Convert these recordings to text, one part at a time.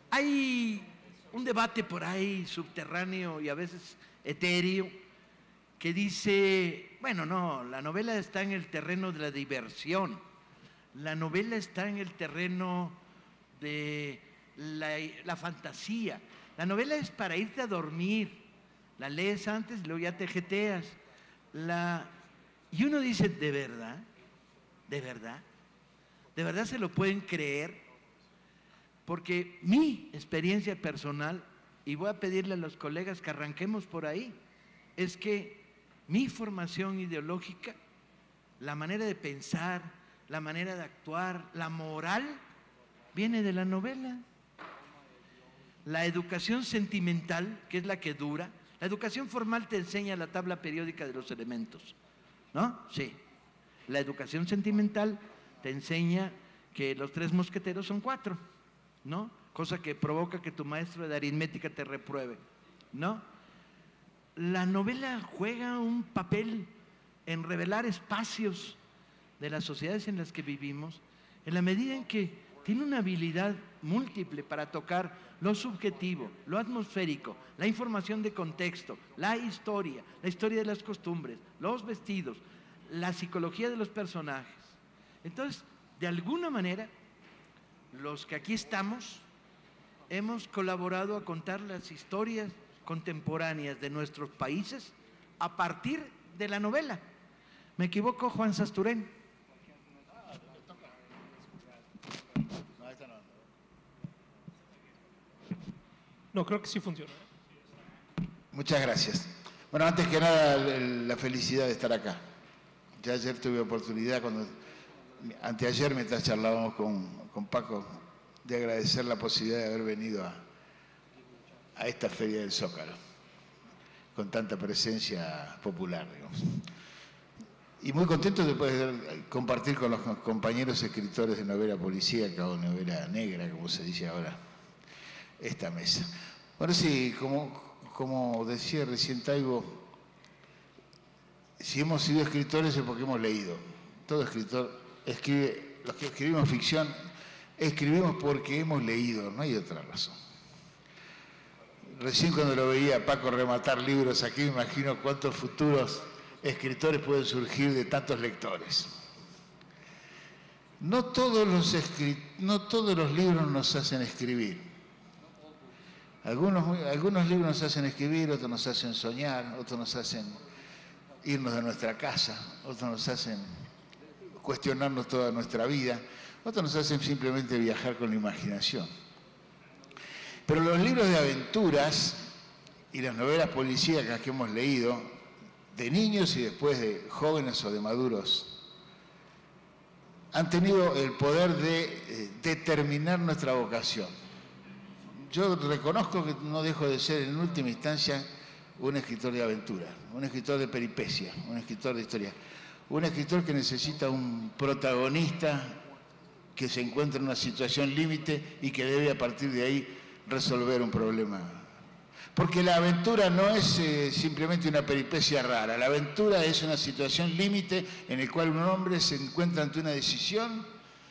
Hay un debate por ahí subterráneo y a veces etéreo que dice, bueno, no, la novela está en el terreno de la diversión, la novela está en el terreno de la fantasía, la novela es para irte a dormir, la lees antes y luego ya te jeteas, y uno dice, ¿de verdad? ¿De verdad? ¿De verdad se lo pueden creer? Porque mi experiencia personal, y voy a pedirle a los colegas que arranquemos por ahí, es que mi formación ideológica, la manera de pensar, la manera de actuar, la moral, viene de la novela. La educación sentimental, que es la que dura, la educación formal te enseña la tabla periódica de los elementos, ¿no? Sí. La educación sentimental te enseña que los 3 mosqueteros son 4, ¿no? Cosa que provoca que tu maestro de aritmética te repruebe, ¿no? La novela juega un papel en revelar espacios de las sociedades en las que vivimos, en la medida en que tiene una habilidad múltiple para tocar lo subjetivo, lo atmosférico, la información de contexto, la historia de las costumbres, los vestidos, la psicología de los personajes. Entonces, de alguna manera, los que aquí estamos hemos colaborado a contar las historias contemporáneas de nuestros países a partir de la novela. ¿Me equivoco, Juan Sasturén? No, creo que sí funciona. Muchas gracias. Bueno, antes que nada, la felicidad de estar acá. Ya ayer tuve oportunidad, anteayer, mientras charlábamos con Paco, de agradecer la posibilidad de haber venido a esta Feria del Zócalo, con tanta presencia popular, digamos. Y muy contento de poder compartir con los compañeros escritores de novela policíaca o novela negra, como se dice ahora, esta mesa. Bueno, sí, como decía recién Taibo, si hemos sido escritores es porque hemos leído. Todo escritor escribe, los que escribimos ficción, escribimos porque hemos leído, no hay otra razón. Recién cuando lo veía a Paco rematar libros aquí, me imagino cuántos futuros escritores pueden surgir de tantos lectores. No todos los libros nos hacen escribir. Algunos libros nos hacen escribir, otros nos hacen soñar, otros nos hacen irnos de nuestra casa, otros nos hacen cuestionarnos toda nuestra vida, otros nos hacen simplemente viajar con la imaginación. Pero los libros de aventuras y las novelas policíacas que hemos leído, de niños y después de jóvenes o de maduros, han tenido el poder de determinar nuestra vocación. Yo reconozco que no dejo de ser en última instancia un escritor de aventura, un escritor de peripecia, un escritor de historia, un escritor que necesita un protagonista que se encuentra en una situación límite y que debe a partir de ahí resolver un problema. Porque la aventura no es simplemente una peripecia rara, la aventura es una situación límite en la cual un hombre se encuentra ante una decisión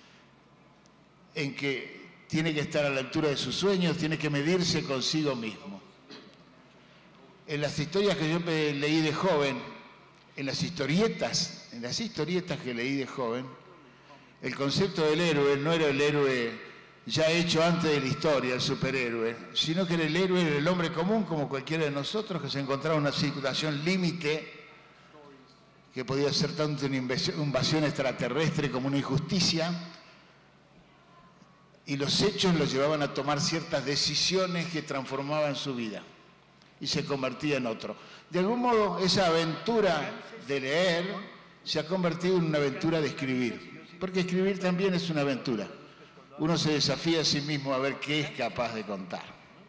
en que tiene que estar a la altura de sus sueños, tiene que medirse consigo mismo. En las historias que yo leí de joven, en las historietas que leí de joven, el concepto del héroe no era el héroe ya hecho antes de la historia, el superhéroe, sino que era el héroe, era el hombre común, como cualquiera de nosotros, que se encontraba en una situación límite, que podía ser tanto una invasión extraterrestre como una injusticia, y los hechos lo llevaban a tomar ciertas decisiones que transformaban su vida y se convertía en otro. De algún modo, esa aventura de leer se ha convertido en una aventura de escribir, porque escribir también es una aventura. Uno se desafía a sí mismo a ver qué es capaz de contar.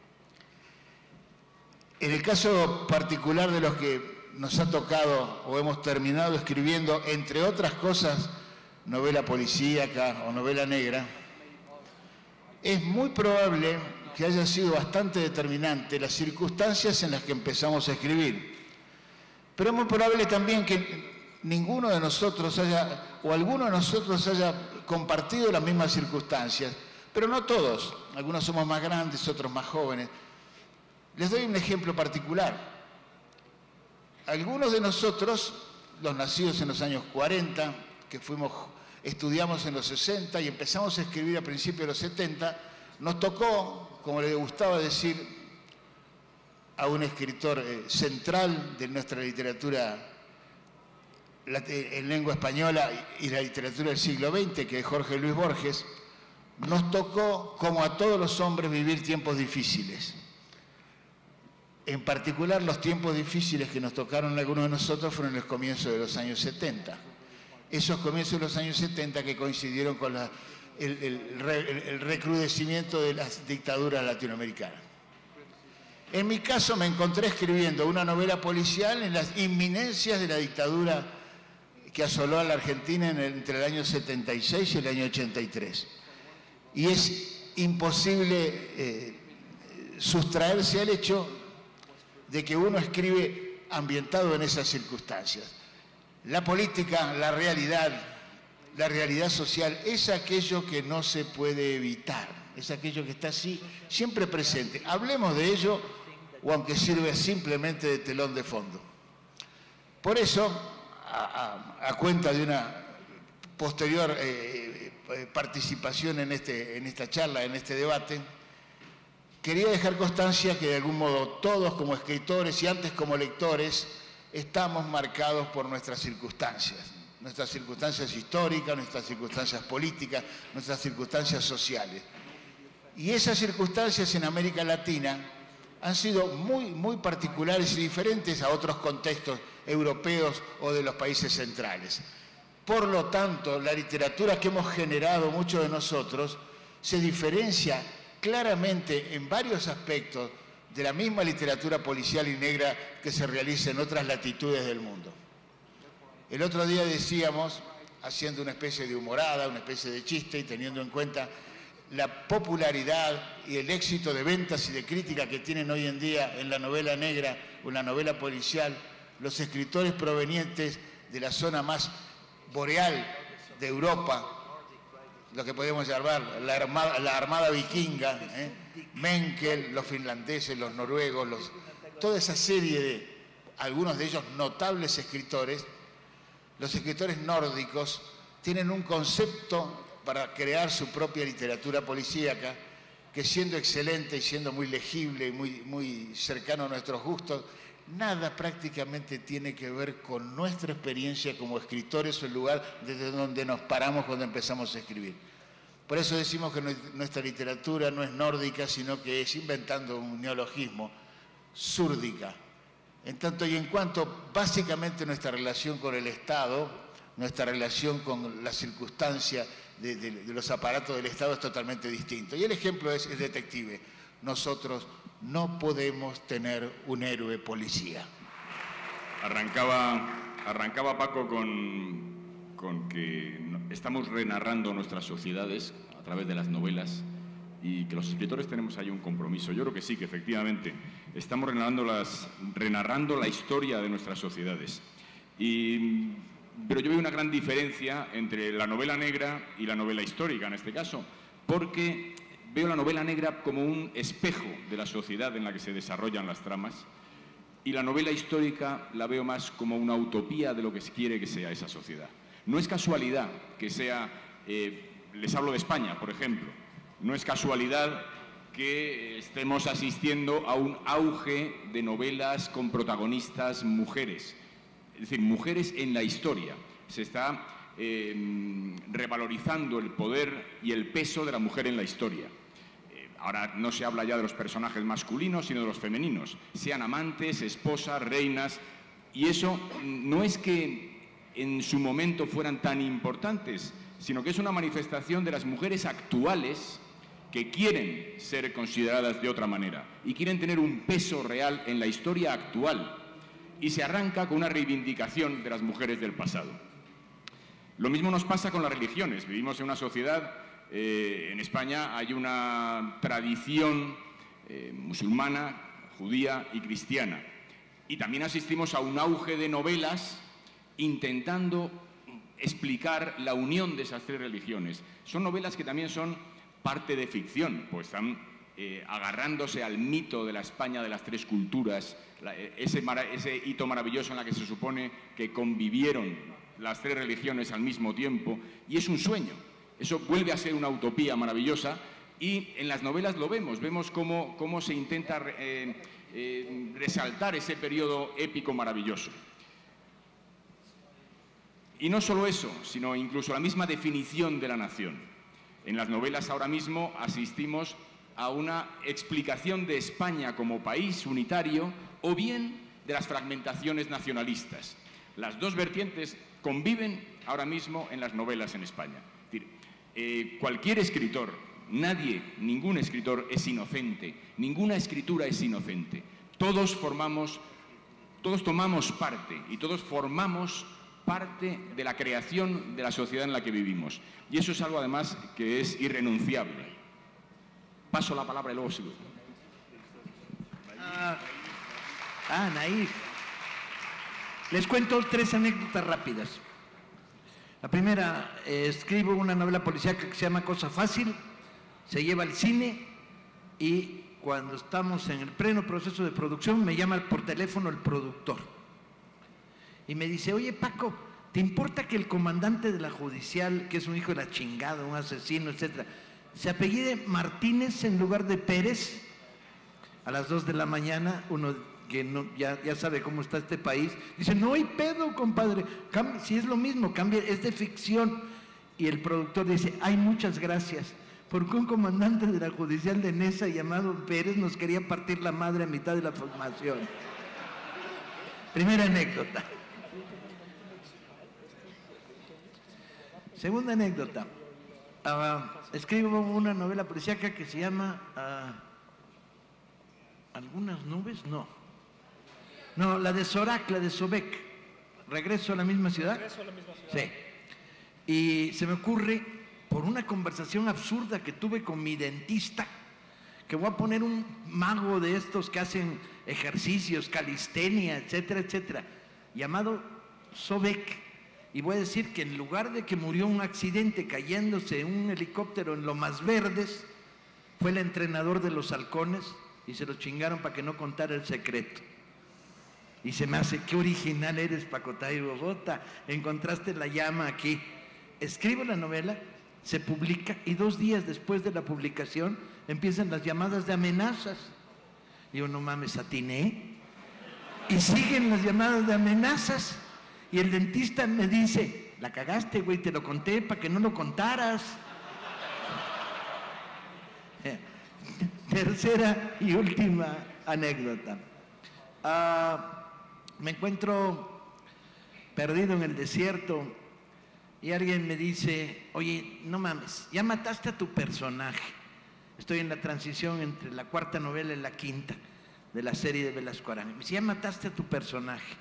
En el caso particular de los que nos ha tocado o hemos terminado escribiendo, entre otras cosas, novela policíaca o novela negra, es muy probable que haya sido bastante determinante las circunstancias en las que empezamos a escribir. Pero es muy probable también que ninguno de nosotros haya, o alguno de nosotros haya compartido las mismas circunstancias, pero no todos. Algunos somos más grandes, otros más jóvenes. Les doy un ejemplo particular. Algunos de nosotros, los nacidos en los años 40, que estudiamos en los 60 y empezamos a escribir a principios de los 70, nos tocó, como le gustaba decir a un escritor central de nuestra literatura en lengua española y la literatura del siglo XX, que es Jorge Luis Borges, nos tocó, como a todos los hombres, vivir tiempos difíciles. En particular, los tiempos difíciles que nos tocaron a algunos de nosotros fueron los comienzos de los años 70. Esos comienzos de los años 70 que coincidieron con el recrudecimiento de las dictaduras latinoamericanas. En mi caso me encontré escribiendo una novela policial en las inminencias de la dictadura que asoló a la Argentina entre el año 76 y el año 83. Y es imposible sustraerse al hecho de que uno escribe ambientado en esas circunstancias. La política, la realidad social es aquello que no se puede evitar, es aquello que está así, siempre presente. Hablemos de ello, o aunque sirve simplemente de telón de fondo. Por eso, a cuenta de una posterior participación en esta charla, en este debate, quería dejar constancia que de algún modo todos como escritores y antes como lectores estamos marcados por nuestras circunstancias históricas, nuestras circunstancias políticas, nuestras circunstancias sociales. Y esas circunstancias en América Latina han sido muy particulares y diferentes a otros contextos europeos o de los países centrales. Por lo tanto, la literatura que hemos generado muchos de nosotros se diferencia claramente en varios aspectos de la misma literatura policial y negra que se realiza en otras latitudes del mundo. El otro día decíamos, haciendo una especie de humorada, una especie de chiste y teniendo en cuenta la popularidad y el éxito de ventas y de crítica que tienen hoy en día en la novela negra o en la novela policial, los escritores provenientes de la zona más boreal de Europa, lo que podemos llamar la armada vikinga, Menkel, los finlandeses, los noruegos, toda esa serie de, algunos de ellos notables escritores, los escritores nórdicos tienen un concepto para crear su propia literatura policíaca, que siendo excelente y siendo muy legible y muy cercano a nuestros gustos, nada prácticamente tiene que ver con nuestra experiencia como escritores o el lugar desde donde nos paramos cuando empezamos a escribir. Por eso decimos que nuestra literatura no es nórdica, sino que es, inventando un neologismo, súrdica. En tanto y en cuanto, básicamente nuestra relación con el Estado, nuestra relación con la circunstancia de los aparatos del Estado es totalmente distinto. Y el ejemplo es el detective. Nosotros no podemos tener un héroe policía. Arrancaba Paco con que estamos renarrando nuestras sociedades a través de las novelas y que los escritores tenemos ahí un compromiso. Yo creo que sí, que efectivamente estamos renarrando la historia de nuestras sociedades. Pero yo veo una gran diferencia entre la novela negra y la novela histórica en este caso, porque veo la novela negra como un espejo de la sociedad en la que se desarrollan las tramas y la novela histórica la veo más como una utopía de lo que se quiere que sea esa sociedad. No es casualidad que sea, les hablo de España, por ejemplo, no es casualidad que estemos asistiendo a un auge de novelas con protagonistas mujeres. Es decir, mujeres en la historia. Se está revalorizando el poder y el peso de la mujer en la historia. Ahora no se habla ya de los personajes masculinos, sino de los femeninos. Sean amantes, esposas, reinas. Y eso no es que en su momento fueran tan importantes, sino que es una manifestación de las mujeres actuales que quieren ser consideradas de otra manera y quieren tener un peso real en la historia actual. Y se arranca con una reivindicación de las mujeres del pasado. Lo mismo nos pasa con las religiones. Vivimos en una sociedad, en España hay una tradición musulmana, judía y cristiana. Y también asistimos a un auge de novelas intentando explicar la unión de esas tres religiones. Son novelas que también son parte de ficción, pues están agarrándose al mito de la España de las tres culturas, ese hito maravilloso en la que se supone que convivieron las tres religiones al mismo tiempo, y es un sueño. Eso vuelve a ser una utopía maravillosa, y en las novelas lo vemos cómo se intenta resaltar ese periodo épico maravilloso. Y no solo eso, sino incluso la misma definición de la nación. En las novelas ahora mismo asistimos a una explicación de España como país unitario o bien de las fragmentaciones nacionalistas. Las dos vertientes conviven ahora mismo en las novelas en España. Es decir, cualquier escritor, ningún escritor es inocente, ninguna escritura es inocente. Todos tomamos parte y todos formamos parte de la creación de la sociedad en la que vivimos. Y eso es algo, además, que es irrenunciable. Paso la palabra y luego sigo. Naif. Les cuento 3 anécdotas rápidas. La primera, escribo una novela policíaca que se llama Cosa Fácil, se lleva al cine y cuando estamos en el pleno proceso de producción me llama por teléfono el productor. Y me dice, oye Paco, ¿te importa que el comandante de la judicial, que es un hijo de la chingada, un asesino, etcétera, se apellide Martínez en lugar de Pérez? A las 2 de la mañana, uno que ya sabe cómo está este país, dice, no hay pedo, compadre, si es lo mismo, cambia, es de ficción. Y el productor dice, ay, muchas gracias, porque un comandante de la judicial de Nesa llamado Pérez nos quería partir la madre a mitad de la formación. Primera anécdota. Segunda anécdota. Escribo una novela policíaca que se llama ¿Algunas nubes? No, la de Sorac, la de Sobek. ¿Regreso a la misma ciudad? Regreso a la misma ciudad. Sí. Y se me ocurre, por una conversación absurda que tuve con mi dentista, que voy a poner un mago de estos que hacen ejercicios, calistenia, etcétera, etcétera, llamado Sobek. Y voy a decir que en lugar de que murió un accidente cayéndose en un helicóptero en Lomas Verdes, fue el entrenador de los halcones y se lo chingaron para que no contara el secreto. Y se me hace, qué original eres, Pacotay Bogotá, encontraste la llama aquí. Escribo la novela, se publica y 2 días después de la publicación empiezan las llamadas de amenazas. Digo, no mames, atiné. Y siguen las llamadas de amenazas. Y el dentista me dice, la cagaste, güey, te lo conté para que no lo contaras. Tercera y última anécdota. Me encuentro perdido en el desierto y alguien me dice, oye, no mames, ya mataste a tu personaje. Estoy en la transición entre la 4ª novela y la 5ª de la serie de Velasco Arana. Me dice, ya mataste a tu personaje.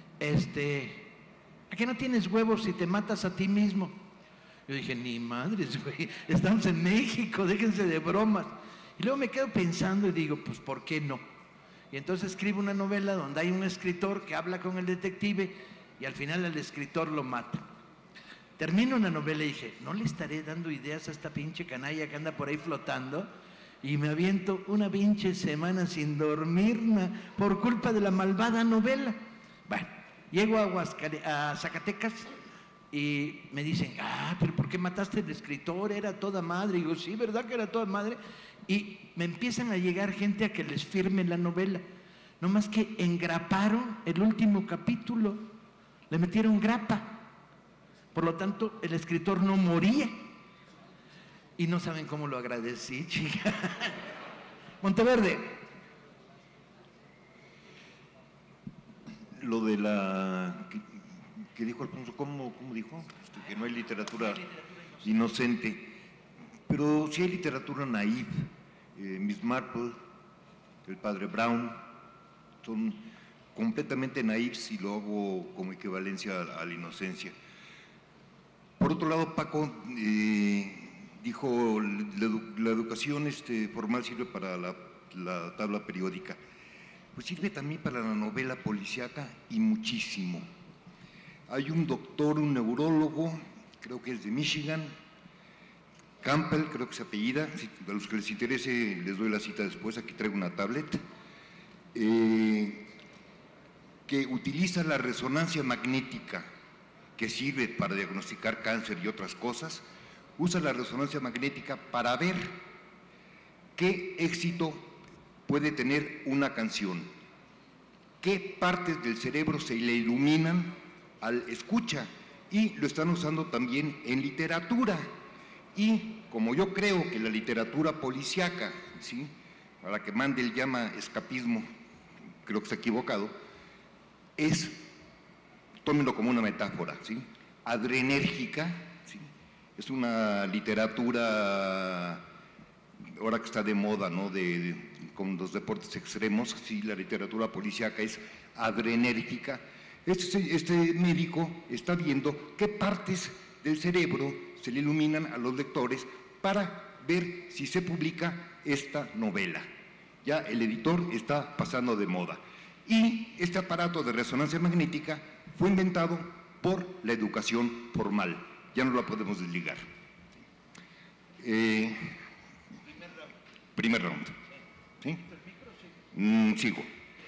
¿A qué no tienes huevos si te matas a ti mismo? Yo dije, ni madres, güey, estamos en México, déjense de bromas. Y luego me quedo pensando y digo, pues, ¿por qué no? Y entonces escribo una novela donde hay un escritor que habla con el detective y al final el escritor lo mata. Termino una novela y dije, ¿no le estaré dando ideas a esta pinche canalla que anda por ahí flotando? Y me aviento una pinche semana sin dormir por culpa de la malvada novela. Bueno, llego a Zacatecas y me dicen, pero ¿por qué mataste al escritor? Era toda madre. Y digo, sí, ¿verdad que era toda madre? Y me empiezan a llegar gente a que les firme la novela. No más que engraparon el último capítulo, le metieron grapa. Por lo tanto, el escritor no moría. Y no saben cómo lo agradecí, chica. Monteverde. Lo de la... que dijo Alfonso, ¿cómo dijo? Que no hay literatura inocente. Pero sí hay literatura naif. Miss Marple, el padre Brown, son completamente naifs si lo hago como equivalencia a la inocencia. Por otro lado, Paco dijo, la educación formal sirve para la tabla periódica. Pues sirve también para la novela policíaca y muchísimo. Hay un doctor, un neurólogo, creo que es de Michigan, Campbell, creo que se apellida, a los que les interese les doy la cita después, aquí traigo una tablet, que utiliza la resonancia magnética, que sirve para diagnosticar cáncer y otras cosas, usa la resonancia magnética para ver qué éxito puede tener una canción, qué partes del cerebro se le iluminan al escucha, y lo están usando también en literatura. Y como yo creo que la literatura policíaca, ¿sí?, a la que Mandel llama escapismo, creo que está equivocado, es, tómenlo como una metáfora, ¿sí?, adrenérgica, ¿sí?, es una literatura, ahora que está de moda, ¿no?, con los deportes extremos, sí, la literatura policíaca es adrenérgica. Este médico está viendo qué partes del cerebro se le iluminan a los lectores para ver si se publica esta novela. Ya el editor está pasando de moda. Y este aparato de resonancia magnética fue inventado por la educación formal. Ya no la podemos desligar. Primer round. ¿Sí? Sigo.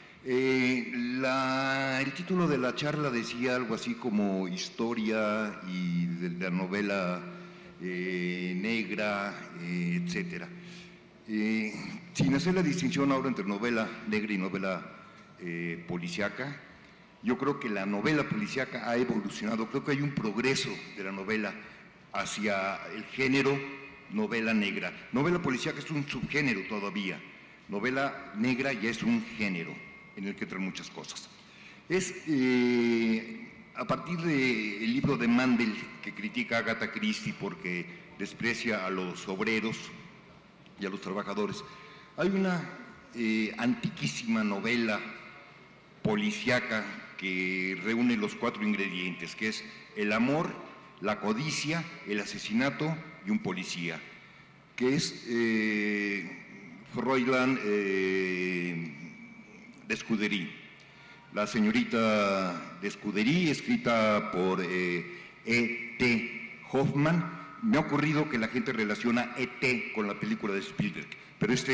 El título de la charla decía algo así como historia y de la novela negra, etcétera. Sin hacer la distinción ahora entre novela negra y novela policíaca, yo creo que la novela policíaca ha evolucionado, creo que hay un progreso de la novela hacia el género novela negra. Novela policíaca es un subgénero todavía, novela negra ya es un género en el que trae muchas cosas. Es a partir del libro de Mandel, que critica a Agatha Christie porque desprecia a los obreros y a los trabajadores, hay una antiquísima novela policíaca que reúne los 4 ingredientes, que es el amor, la codicia, el asesinato y un policía, que es Froilan de Scudery, la señorita de Scudery, escrita por E.T. Hoffman. Me ha ocurrido que la gente relaciona E.T. con la película de Spielberg, pero es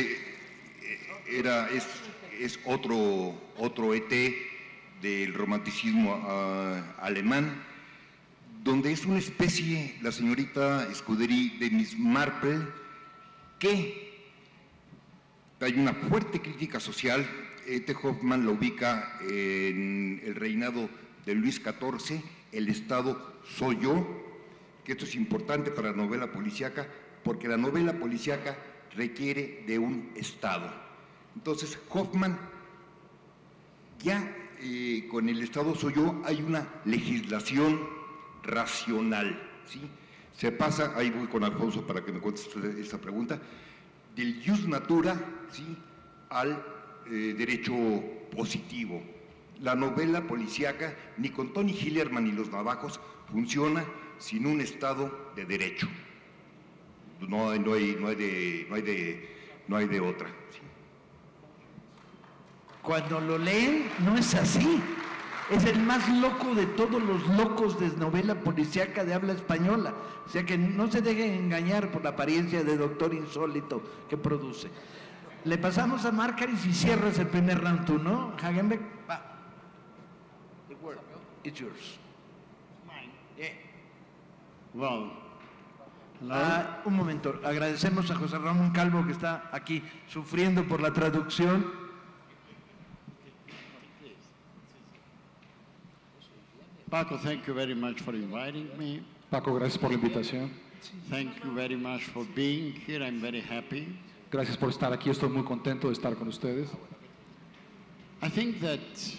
otro E.T. del romanticismo alemán, donde es una especie, la señorita Scudery, de Miss Marple, que hay una fuerte crítica social. E.T. Hoffman lo ubica en el reinado de Luis XIV, el Estado soy yo, que esto es importante para la novela policíaca, porque la novela policíaca requiere de un Estado. Entonces, Hoffman, ya con el Estado soy yo, hay una legislación racional, ¿sí? Se pasa, ahí voy con Alfonso para que me conteste esta pregunta, del jus natura, ¿sí?, al derecho positivo. La novela policíaca, ni con Tony Hillerman ni los navajos, funciona sin un Estado de derecho. No hay de otra. ¿Sí? Cuando lo leen, no es así. Es el más loco de todos los locos de novela policíaca de habla española. O sea que no se dejen engañar por la apariencia de doctor insólito que produce. Le pasamos a Marcaris y cierras el primer round tú, ¿no? Hagenbeck, va. The word, it's yours. Yeah. Well, un momento, agradecemos a José Ramón Calvo que está aquí sufriendo por la traducción. Paco, thank you very much for inviting me. Paco, gracias por la invitación. Thank you very much for being here. I'm very happy. Gracias por estar aquí, estoy muy contento de estar con ustedes. I think that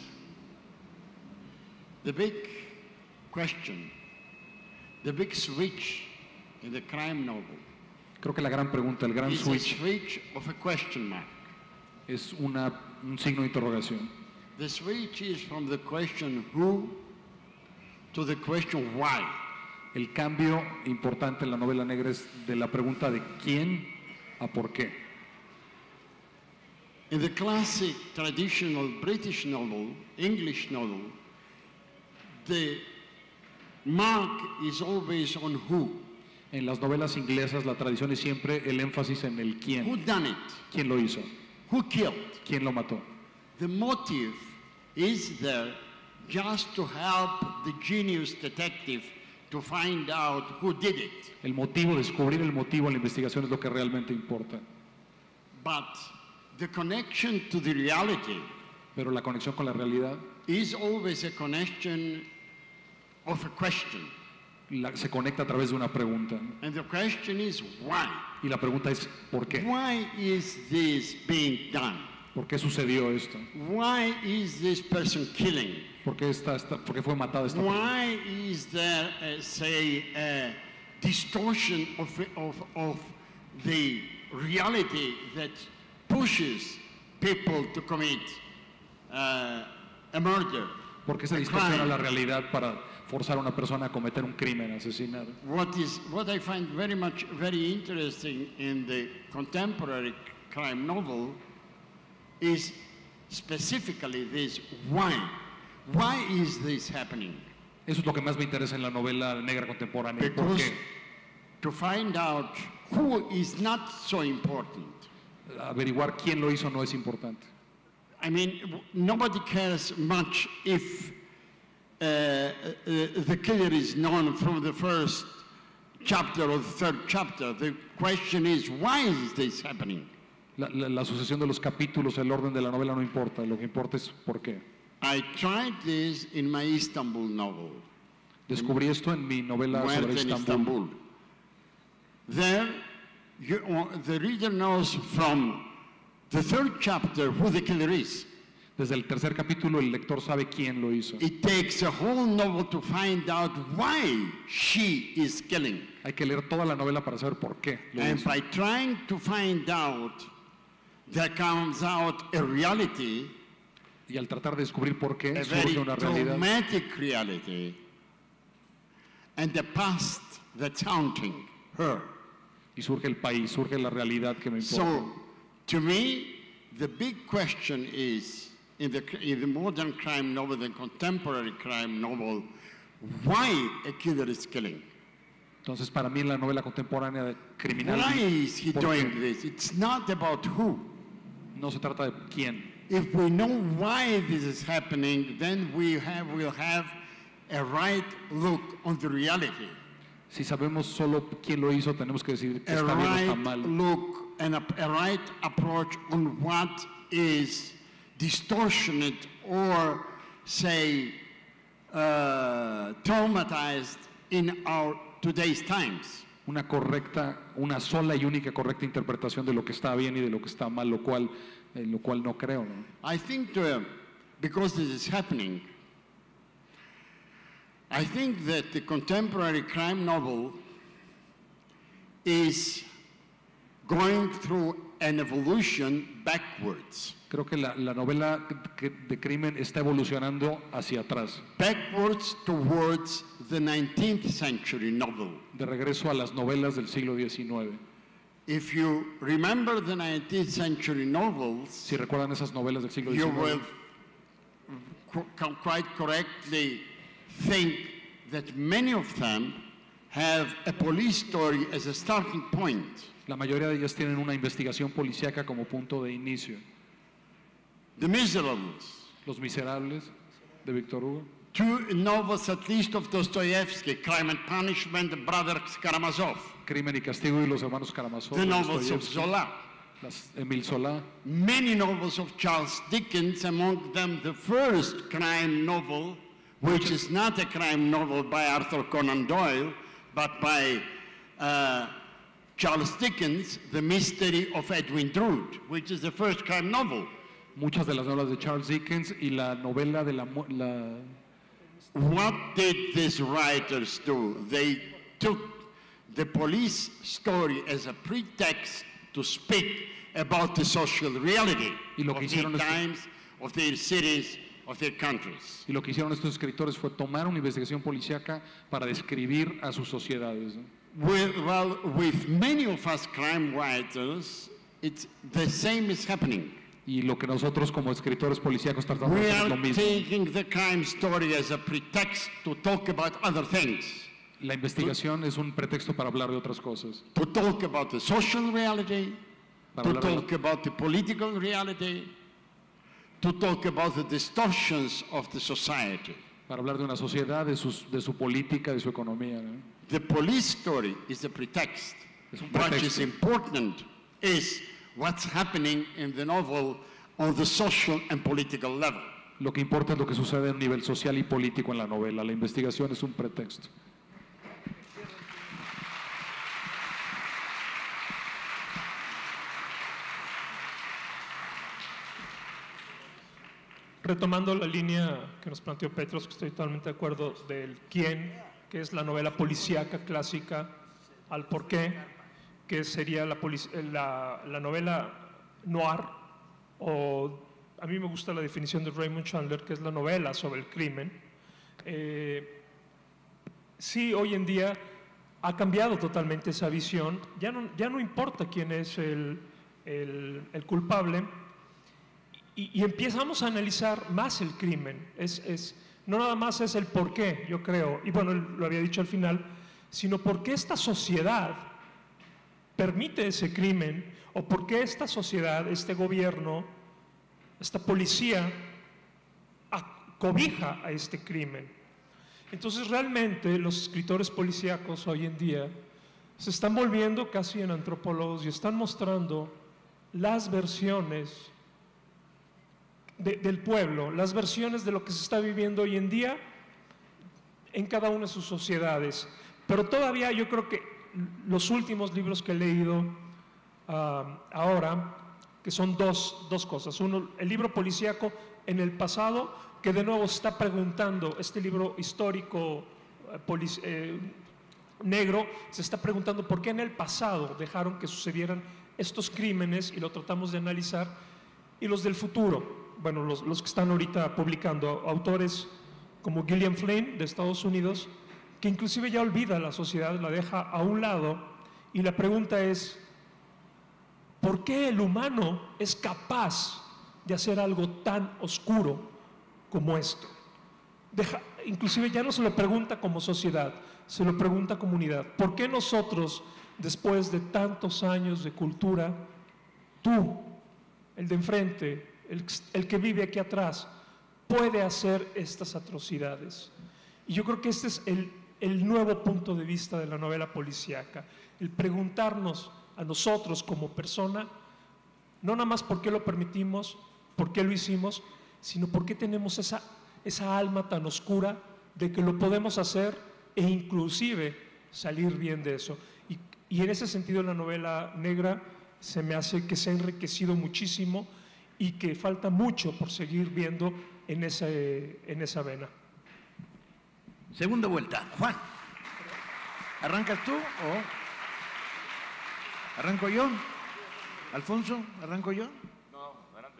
the big question, the big switch in the crime novel Creo que la gran pregunta, el gran is a switch, switch of a question mark. es un signo de interrogación. The switch is from the question who to the question why. El cambio importante en la novela negra es de la pregunta de quién a por qué. In the classic traditional British novel, English novel, the mark is always on who. En las novelas inglesas la tradición es siempre el énfasis en el Who quién. done it? ¿Quién lo hizo? Who killed? ¿Quién lo mató? The motive is there just to help the genius detective to find out who did it. El motivo, descubrir el motivo en la investigación es lo que realmente importa. But the connection to the reality Pero la conexión con la realidad is always a connection of a question. se conecta a través de una pregunta. And the question is why? Y la pregunta es ¿por qué? Why is this being done? ¿Por qué sucedió esto? Why is this person killing? ¿Por qué, por qué fue matada esta persona? Why is there, say, a distortion of the reality that pushes people to commit a murder? ¿Por qué se a distorsiona crime? la realidad para forzar a una persona a cometer un crimen, a asesinar? What I find very interesting in the contemporary crime novel is specifically this: why? Why is this happening? Eso es lo que más me interesa en la novela negra contemporánea. ¿Por Because qué? to find out who is not so important. Averiguar quién lo hizo no es importante. I mean, nobody cares much if the killer is known from the first chapter or the third chapter. The question is, why is this happening? La sucesión de los capítulos, el orden de la novela no importa. Lo que importa es por qué. I tried this in my Istanbul novel, Descubrí esto en mi novela sobre Muerte en Estambul. Istanbul. There, the reader knows from the third chapter who the killer is. Desde el tercer capítulo el lector sabe quién lo hizo. It takes a whole novel to find out why she is killing. Hay que leer toda la novela para saber por qué lo And hizo. by trying to find out, there comes out a reality, Y al tratar de descubrir por qué a surge very una realidad. traumatic reality, and the past that's haunting her. Y surge el país, surge la realidad que me importa. So, to me, the big question is, in the modern crime novel, the contemporary crime novel, why a killer is killing? Entonces, para mí en la novela contemporánea de criminal, Why is he ¿por doing qué? this? It's not about who. No se trata de quién. If we know why this is happening, then we'll have a right look on the reality. Si sabemos solo quién lo hizo, tenemos que decir que A está bien o está right mal. look and a right approach on what is distortionate or, say, traumatized in our today's times. Una sola y única correcta interpretación de lo que está bien y de lo que está mal, lo cual no creo, ¿no? I think because this is happening, I think that the contemporary crime novel is going through an evolution backwards. Creo que la novela de crimen está evolucionando hacia atrás, Backwards towards the 19th century novel. de regreso a las novelas del siglo XIX. If you remember the 19th century novels, Si recuerdan esas novelas del siglo you XIX, will quite correctly think that many of them have a police story as a starting point. la mayoría de ellas tienen una investigación policíaca como punto de inicio. The Miserables, Los Miserables, de Víctor Hugo. two novels at least of Dostoevsky, Crime and Punishment, the Brothers Karamazov, Crimen y Castigo y los hermanos Karamazov. the de novels of Dostoyevsky, Zola, Emile Zola, many novels of Charles Dickens, among them the first crime novel, which is not a crime novel by Arthur Conan Doyle, but by Charles Dickens, The Mystery of Edwin Drood, which is the first crime novel. muchas de las novelas de Charles Dickens y la novela de la What did these writers do? They took the police story as a pretext to speak about the social reality Y lo of que their hicieron times, of their cities, of their countries. Y lo que hicieron estos escritores fue tomar una investigación policíaca para describir a sus sociedades, ¿no? With many of us crime writers, it's the same is happening. Y lo que nosotros como escritores policíacos tratamos de We hacer es are lo mismo. taking the crime story as a pretext to talk about other things. La investigación es un pretexto para hablar de otras cosas. to talk about the social reality, Para to hablar de talk about the political reality, to talk about the distortions of the society. Para hablar de una sociedad, de su política, de su economía, ¿no? The police story is a pretext. Es un What pretexto. is important is what's happening in the novel on the social and political level. Lo que importa es lo que sucede a nivel social y político en la novela. La investigación es un pretexto. Retomando la línea que nos planteó Petros, que estoy totalmente de acuerdo, del quién, que es la novela policíaca clásica, al por qué, que sería la novela noir, o a mí me gusta la definición de Raymond Chandler, que es la novela sobre el crimen. Sí, hoy en día ha cambiado totalmente esa visión, ya no importa quién es el culpable, y empezamos a analizar más el crimen. No nada más es el por qué, yo creo, y bueno, lo había dicho al final, sino por qué esta sociedad permite ese crimen, o por qué esta sociedad, este gobierno, esta policía cobija a este crimen. Entonces realmente los escritores policíacos hoy en día se están volviendo casi en antropólogos y están mostrando las versiones del pueblo, las versiones de lo que se está viviendo hoy en día en cada una de sus sociedades. Pero todavía yo creo que los últimos libros que he leído ahora, que son dos cosas. Uno, el libro policíaco en el pasado, que de nuevo está preguntando, este libro histórico negro, se está preguntando por qué en el pasado dejaron que sucedieran estos crímenes, y lo tratamos de analizar. Y los del futuro, bueno, los que están ahorita publicando, autores como Gillian Flynn de Estados Unidos, que inclusive ya olvida la sociedad, la deja a un lado, y la pregunta es, ¿por qué el humano es capaz de hacer algo tan oscuro como esto? Inclusive ya no se lo pregunta como sociedad, se lo pregunta comunidad. ¿Por qué nosotros, después de tantos años de cultura, tú, el de enfrente, el que vive aquí atrás, puede hacer estas atrocidades? Y yo creo que este es el nuevo punto de vista de la novela policíaca, el preguntarnos a nosotros como persona, no nada más por qué lo permitimos, por qué lo hicimos, sino por qué tenemos esa alma tan oscura de que lo podemos hacer e inclusive salir bien de eso. Y en ese sentido la novela negra se me hace que se ha enriquecido muchísimo y que falta mucho por seguir viendo en esa vena. Segunda vuelta. Juan, ¿arrancas tú o arranco yo? Alfonso, ¿arranco yo? No, adelante.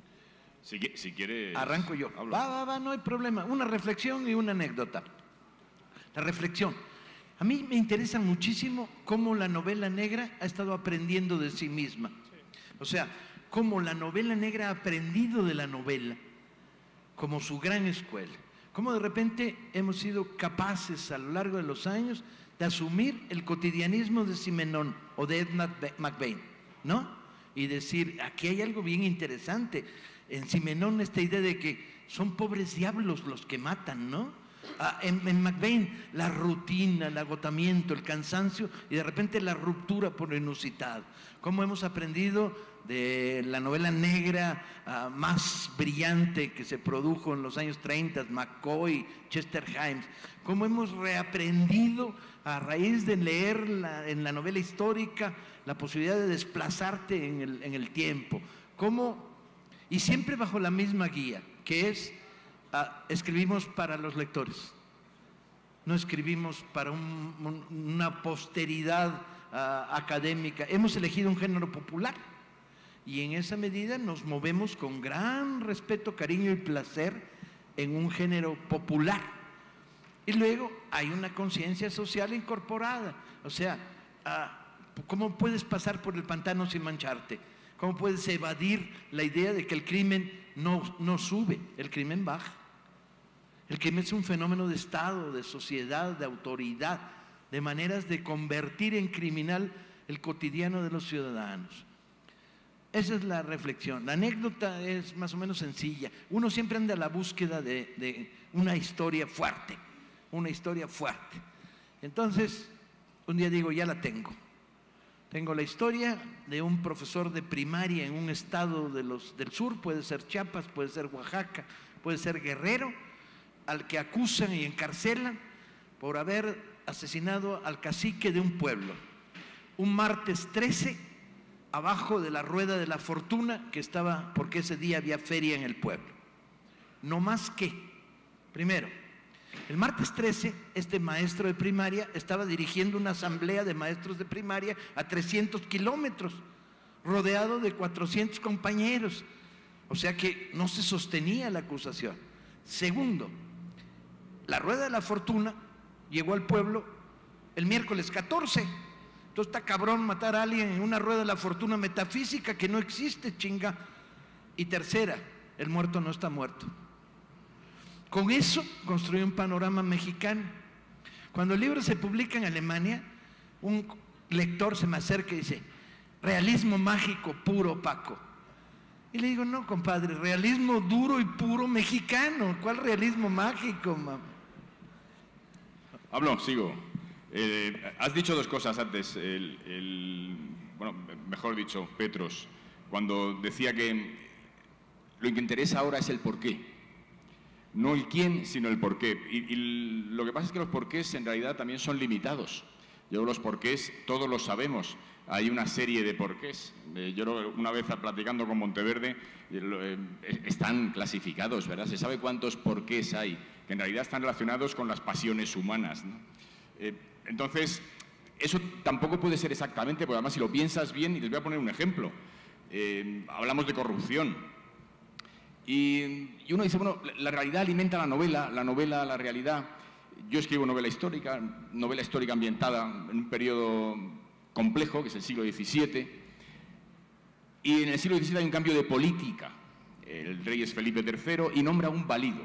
Si quieres... Arranco yo. hablo. Va, no hay problema. Una reflexión y una anécdota. La reflexión. A mí me interesa muchísimo cómo la novela negra ha estado aprendiendo de sí misma. O sea, cómo la novela negra ha aprendido de la novela como su gran escuela. Cómo de repente hemos sido capaces a lo largo de los años de asumir el cotidianismo de Simenón o de Edmund McBain, ¿no? Y decir, aquí hay algo bien interesante. En Simenón esta idea de que son pobres diablos los que matan, ¿no? En McBain la rutina, el agotamiento, el cansancio y de repente la ruptura por lo inusitado. Cómo hemos aprendido de la novela negra más brillante que se produjo en los años 30, McCoy, Chester Himes, cómo hemos reaprendido a raíz de leer en la novela histórica la posibilidad de desplazarte en el tiempo, cómo, y siempre bajo la misma guía, que es escribimos para los lectores, no escribimos para una posteridad académica, hemos elegido un género popular y en esa medida nos movemos con gran respeto, cariño y placer en un género popular. Y luego hay una conciencia social incorporada, o sea, ¿cómo puedes pasar por el pantano sin mancharte? ¿Cómo puedes evadir la idea de que el crimen no sube, el crimen baja? El crimen es un fenómeno de Estado, de sociedad, de autoridad, de maneras de convertir en criminal el cotidiano de los ciudadanos. Esa es la reflexión. La anécdota es más o menos sencilla. Uno siempre anda a la búsqueda de una historia fuerte, una historia fuerte. Entonces, un día digo, ya la tengo. Tengo la historia de un profesor de primaria en un estado del sur, puede ser Chiapas, puede ser Oaxaca, puede ser Guerrero, al que acusan y encarcelan por haber asesinado al cacique de un pueblo. Un martes 13, abajo de la rueda de la fortuna que estaba, porque ese día había feria en el pueblo. No más que, primero, el martes 13, este maestro de primaria estaba dirigiendo una asamblea de maestros de primaria a 300 kilómetros, rodeado de 400 compañeros. O sea que no se sostenía la acusación. Segundo, la rueda de la fortuna llegó al pueblo el miércoles 14. Entonces está cabrón matar a alguien en una rueda de la fortuna metafísica que no existe, chinga. Y tercera, el muerto no está muerto. Con eso construí un panorama mexicano. Cuando el libro se publica en Alemania, un lector se me acerca y dice, realismo mágico puro, Paco. Y le digo, no, compadre, realismo duro y puro mexicano. ¿Cuál realismo mágico, mamá? Hablo, sigo. Has dicho dos cosas antes. Bueno, mejor dicho, Petros, cuando decía que lo que interesa ahora es el porqué. No el quién, sino el porqué. Y lo que pasa es que los porqués en realidad también son limitados. Yo los porqués todos los sabemos. Hay una serie de porqués. Yo una vez platicando con Monteverde, están clasificados, ¿verdad? Se sabe cuántos porqués hay, que en realidad están relacionados con las pasiones humanas, ¿no? Entonces, eso tampoco puede ser exactamente, porque además si lo piensas bien, y les voy a poner un ejemplo. Hablamos de corrupción. Y uno dice, bueno, la realidad alimenta la novela, la realidad. Yo escribo novela histórica ambientada en un periodo complejo, que es el siglo XVII, y en el siglo XVII hay un cambio de política. El rey es Felipe III y nombra un valido.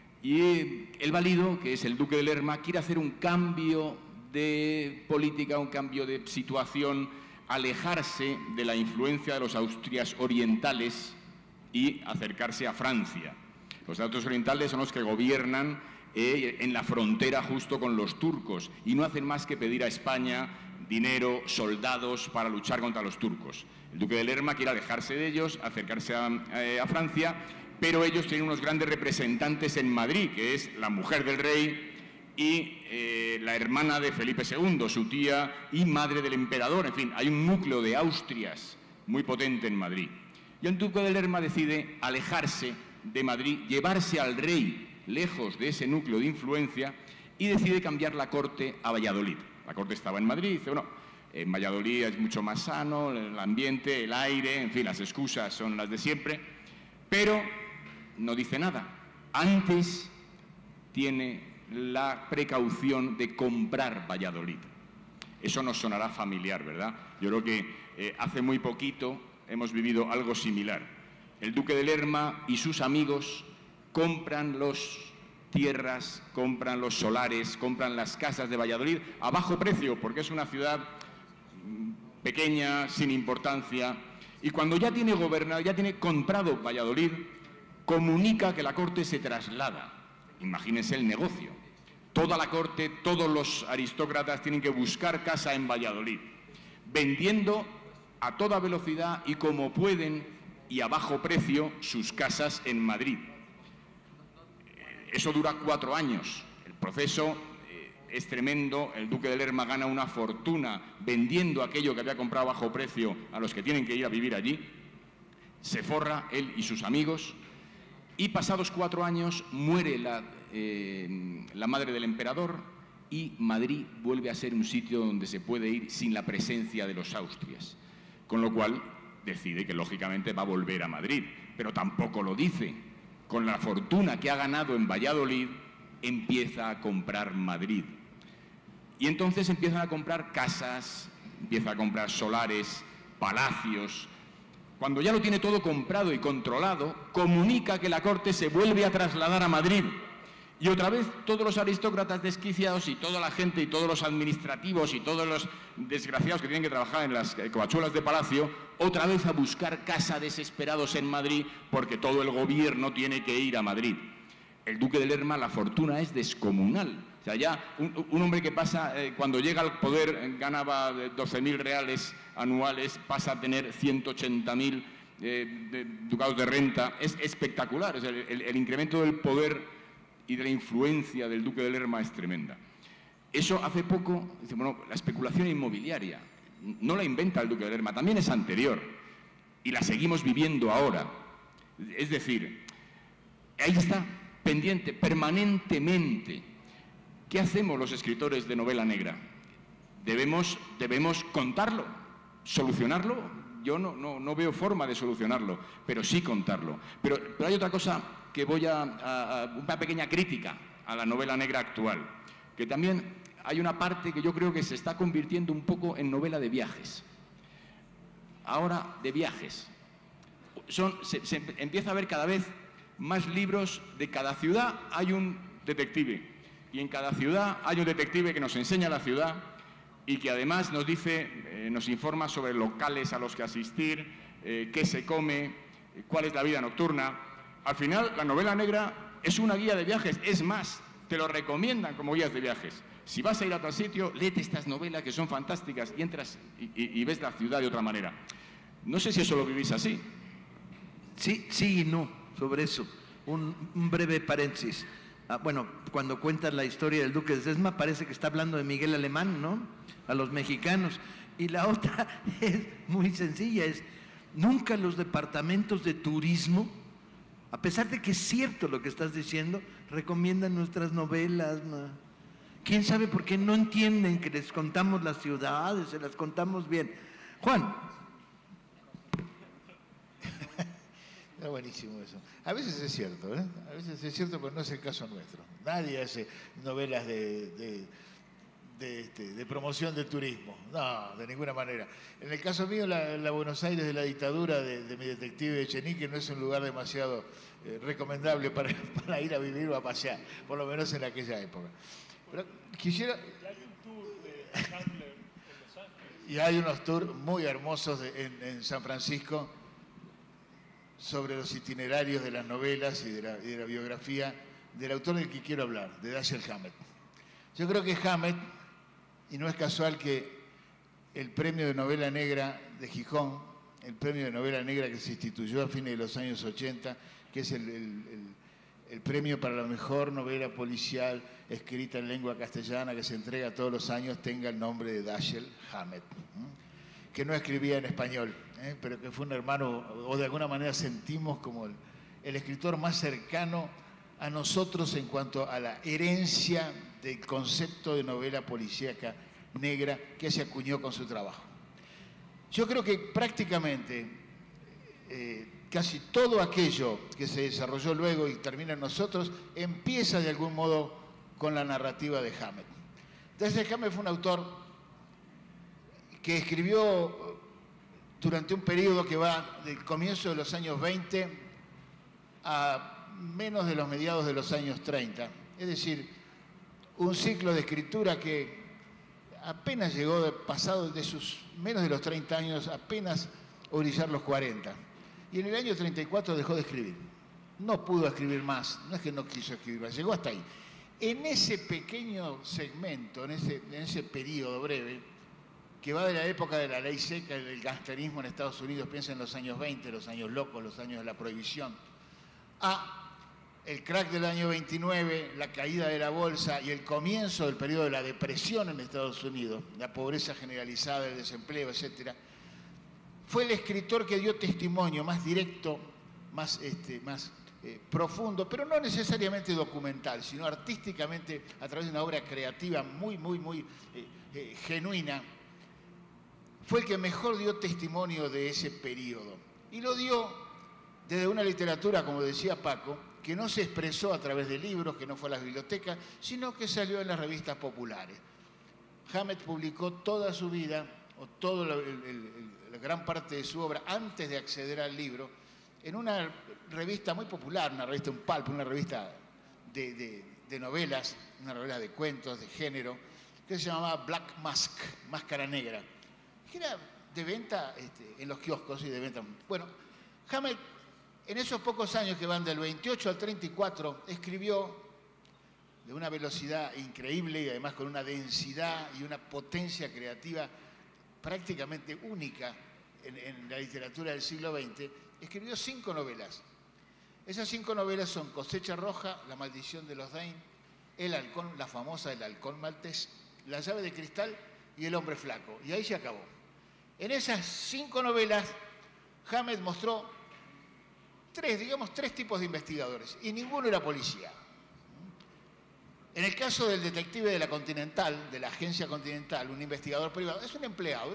Y el valido, que es el duque de Lerma, quiere hacer un cambio de política, un cambio de situación, alejarse de la influencia de los Austrias orientales y acercarse a Francia. Los Austrias orientales son los que gobiernan en la frontera justo con los turcos y no hacen más que pedir a España dinero, soldados para luchar contra los turcos. El duque de Lerma quiere alejarse de ellos, acercarse a Francia, pero ellos tienen unos grandes representantes en Madrid, que es la mujer del rey y la hermana de Felipe II, su tía y madre del emperador. En fin, hay un núcleo de Austrias muy potente en Madrid. Y el duque de Lerma decide alejarse de Madrid, llevarse al rey lejos de ese núcleo de influencia y decide cambiar la corte a Valladolid. La corte estaba en Madrid y dice, bueno, en Valladolid es mucho más sano, el ambiente, el aire, en fin, las excusas son las de siempre, pero no dice nada. Antes tiene la precaución de comprar Valladolid. Eso nos sonará familiar, ¿verdad? Yo creo que hace muy poquito hemos vivido algo similar. El duque de Lerma y sus amigos compran las tierras, compran los solares, compran las casas de Valladolid a bajo precio, porque es una ciudad pequeña, sin importancia, y cuando ya tiene gobernado, ya tiene comprado Valladolid, comunica que la corte se traslada. Imagínense el negocio. Toda la corte, todos los aristócratas tienen que buscar casa en Valladolid, vendiendo a toda velocidad y como pueden y a bajo precio sus casas en Madrid. Eso dura 4 años. El proceso es tremendo. El duque de Lerma gana una fortuna vendiendo aquello que había comprado a bajo precio a los que tienen que ir a vivir allí. Se forra él y sus amigos y pasados 4 años muere la madre del emperador y Madrid vuelve a ser un sitio donde se puede ir sin la presencia de los Austrias. Con lo cual decide que lógicamente va a volver a Madrid, pero tampoco lo dice. Con la fortuna que ha ganado en Valladolid, empieza a comprar Madrid. Y entonces empiezan a comprar casas, empieza a comprar solares, palacios. Cuando ya lo tiene todo comprado y controlado, comunica que la corte se vuelve a trasladar a Madrid. Y otra vez todos los aristócratas desquiciados y toda la gente y todos los administrativos y todos los desgraciados que tienen que trabajar en las covachuelas de palacio, otra vez a buscar casa desesperados en Madrid porque todo el gobierno tiene que ir a Madrid. El duque de Lerma, la fortuna es descomunal. O sea, ya un hombre que pasa, cuando llega al poder, ganaba 12.000 reales anuales, pasa a tener 180.000 ducados de renta. Es espectacular. O sea, el incremento del poder y de la influencia del duque de Lerma es tremenda. Eso hace poco, bueno, la especulación inmobiliaria, no la inventa el duque de Lerma, también es anterior, y la seguimos viviendo ahora. Es decir, ahí está, pendiente, permanentemente. ¿Qué hacemos los escritores de novela negra? Debemos contarlo, solucionarlo. Yo no veo forma de solucionarlo, pero sí contarlo. Pero hay otra cosa que voy una pequeña crítica a la novela negra actual, que también hay una parte que yo creo que se está convirtiendo un poco en novela de viajes. Ahora, de viajes. Se empieza a ver cada vez más libros. De cada ciudad hay un detective, y en cada ciudad hay un detective que nos enseña la ciudad y que además nos dice, nos informa sobre locales a los que asistir, qué se come, cuál es la vida nocturna. Al final, la novela negra es una guía de viajes. Es más, te lo recomiendan como guías de viajes. Si vas a ir a tal sitio, léete estas novelas que son fantásticas y entras y ves la ciudad de otra manera. No sé si eso lo vivís así. Sí y no, sobre eso. Un breve paréntesis. Bueno, cuando cuentas la historia del duque de Sesma parece que está hablando de Miguel Alemán, ¿no? A los mexicanos. Y la otra es muy sencilla, es nunca los departamentos de turismo, a pesar de que es cierto lo que estás diciendo, recomiendan nuestras novelas, ¿no? ¿Quién sabe por qué no entienden que les contamos las ciudades, se las contamos bien? Juan. Está buenísimo eso. A veces es cierto, ¿eh? A veces es cierto, pero no es el caso nuestro. Nadie hace novelas de promoción del turismo. No, de ninguna manera. En el caso mío, la Buenos Aires de la dictadura de mi detective Echenique no es un lugar demasiado recomendable para ir a vivir o a pasear, por lo menos en aquella época. Pero quisiera... Y hay unos tours muy hermosos en San Francisco sobre los itinerarios de las novelas y de la biografía del autor del que quiero hablar, de Dashiell Hammett. Yo creo que Hammett, y no es casual que el premio de novela negra de Gijón, el premio de novela negra que se instituyó a fines de los años 80, que es el premio para la mejor novela policial escrita en lengua castellana que se entrega todos los años, tenga el nombre de Dashiell Hammett, que no escribía en español, pero que fue un hermano, o de alguna manera sentimos como el escritor más cercano a nosotros en cuanto a la herencia del concepto de novela policíaca negra que se acuñó con su trabajo. Yo creo que prácticamente casi todo aquello que se desarrolló luego y termina en nosotros empieza de algún modo con la narrativa de Hammett. Dashiell Hammett fue un autor que escribió durante un periodo que va del comienzo de los años 20 a menos de los mediados de los años 30. Es decir, un ciclo de escritura que apenas llegó, pasado de sus menos de los 30 años, apenas orillar los 40. Y en el año 34 dejó de escribir. No pudo escribir más, no es que no quiso escribir más, llegó hasta ahí. En ese pequeño segmento, en ese periodo breve, que va de la época de la ley seca, del gangsterismo en Estados Unidos, piensa en los años 20, los años locos, los años de la prohibición, a el crack del año 29, la caída de la bolsa y el comienzo del periodo de la depresión en Estados Unidos, la pobreza generalizada, el desempleo, etc., fue el escritor que dio testimonio más directo, más profundo, pero no necesariamente documental, sino artísticamente a través de una obra creativa muy genuina. Fue el que mejor dio testimonio de ese periodo. Y lo dio desde una literatura, como decía Paco, que no se expresó a través de libros, que no fue a las bibliotecas, sino que salió en las revistas populares. Hammett publicó toda su vida, o toda la gran parte de su obra, antes de acceder al libro, en una revista muy popular, una revista, un pulp, una revista de novelas, una novela de cuentos, de género, que se llamaba Black Mask, Máscara Negra, que era de venta en los kioscos y de venta. Bueno, Hammett, en esos pocos años que van del 28 al 34, escribió de una velocidad increíble y además con una densidad y una potencia creativa prácticamente única en la literatura del siglo XX, escribió 5 novelas. Esas 5 novelas son Cosecha Roja, La Maldición de los Dane, El Halcón, la famosa El Halcón Maltés, La Llave de Cristal y El Hombre Flaco. Y ahí se acabó. En esas 5 novelas, Hammett mostró 3 tipos de investigadores, y ninguno era policía. En el caso del detective de la Continental, de la agencia Continental, un investigador privado, es un empleado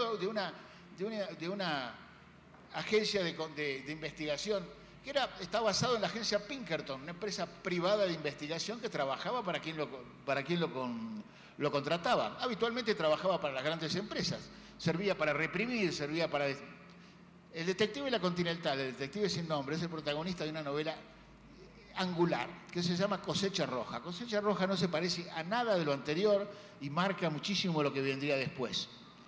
de una agencia de investigación que está basado en la agencia Pinkerton, una empresa privada de investigación que trabajaba para quien lo contrataba. Habitualmente trabajaba para las grandes empresas, servía para reprimir, servía para... El detective de la Continental, el detective sin nombre, es el protagonista de una novela angular, que se llama Cosecha Roja. Cosecha Roja no se parece a nada de lo anterior y marca muchísimo lo que vendría después.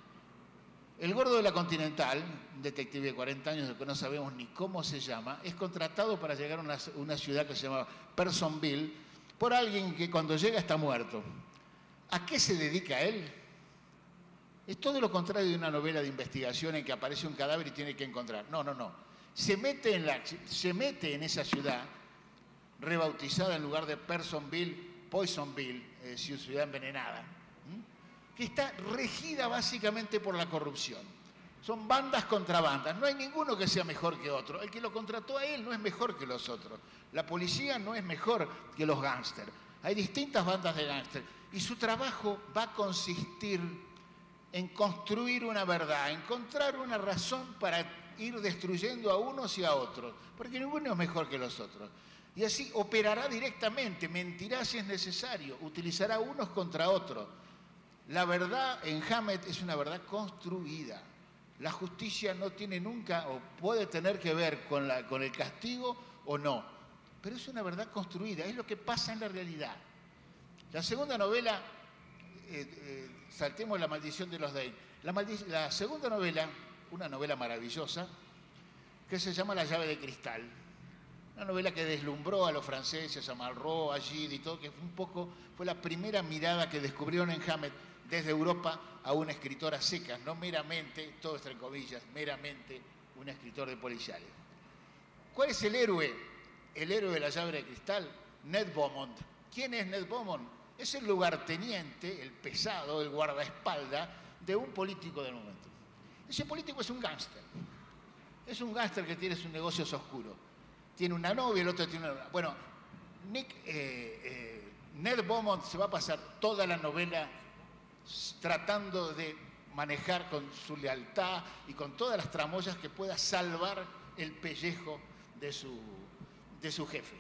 El gordo de la Continental, un detective de 40 años del que no sabemos ni cómo se llama, es contratado para llegar a una ciudad que se llama Personville por alguien que cuando llega está muerto. ¿A qué se dedica él? Es todo lo contrario de una novela de investigación en que aparece un cadáver y tiene que encontrar. No. Se mete en esa ciudad rebautizada en lugar de Personville, Poisonville, es decir, ciudad envenenada, que está regida básicamente por la corrupción. Son bandas contra bandas, no hay ninguno que sea mejor que otro. El que lo contrató a él no es mejor que los otros. La policía no es mejor que los gángsters. Hay distintas bandas de gángsters y su trabajo va a consistir en construir una verdad, encontrar una razón para ir destruyendo a unos y a otros, porque ninguno es mejor que los otros. Y así operará directamente, mentirá si es necesario, utilizará unos contra otros. La verdad en Hammett es una verdad construida. La justicia no tiene nunca o puede tener que ver con el castigo o no, pero es una verdad construida, es lo que pasa en la realidad. La segunda novela, saltemos La Maldición de los Dane. La segunda novela, una novela maravillosa, que se llama La Llave de Cristal. Una novela que deslumbró a los franceses, a Malraux, a Gide y todo, que fue la primera mirada que descubrieron en Hammett desde Europa a una escritora seca, no meramente, todo entre comillas, meramente un escritor de policiales. ¿Cuál es el héroe? El héroe de La Llave de Cristal, Ned Beaumont. ¿Quién es Ned Beaumont? Es el lugarteniente, el pesado, el guardaespaldas de un político del momento. Ese político es un gángster. Es un gángster que tiene sus negocios oscuros. Tiene una novia, el otro tiene una... Bueno, Ned Beaumont se va a pasar toda la novela tratando de manejar con su lealtad y con todas las tramoyas que pueda salvar el pellejo de su jefe.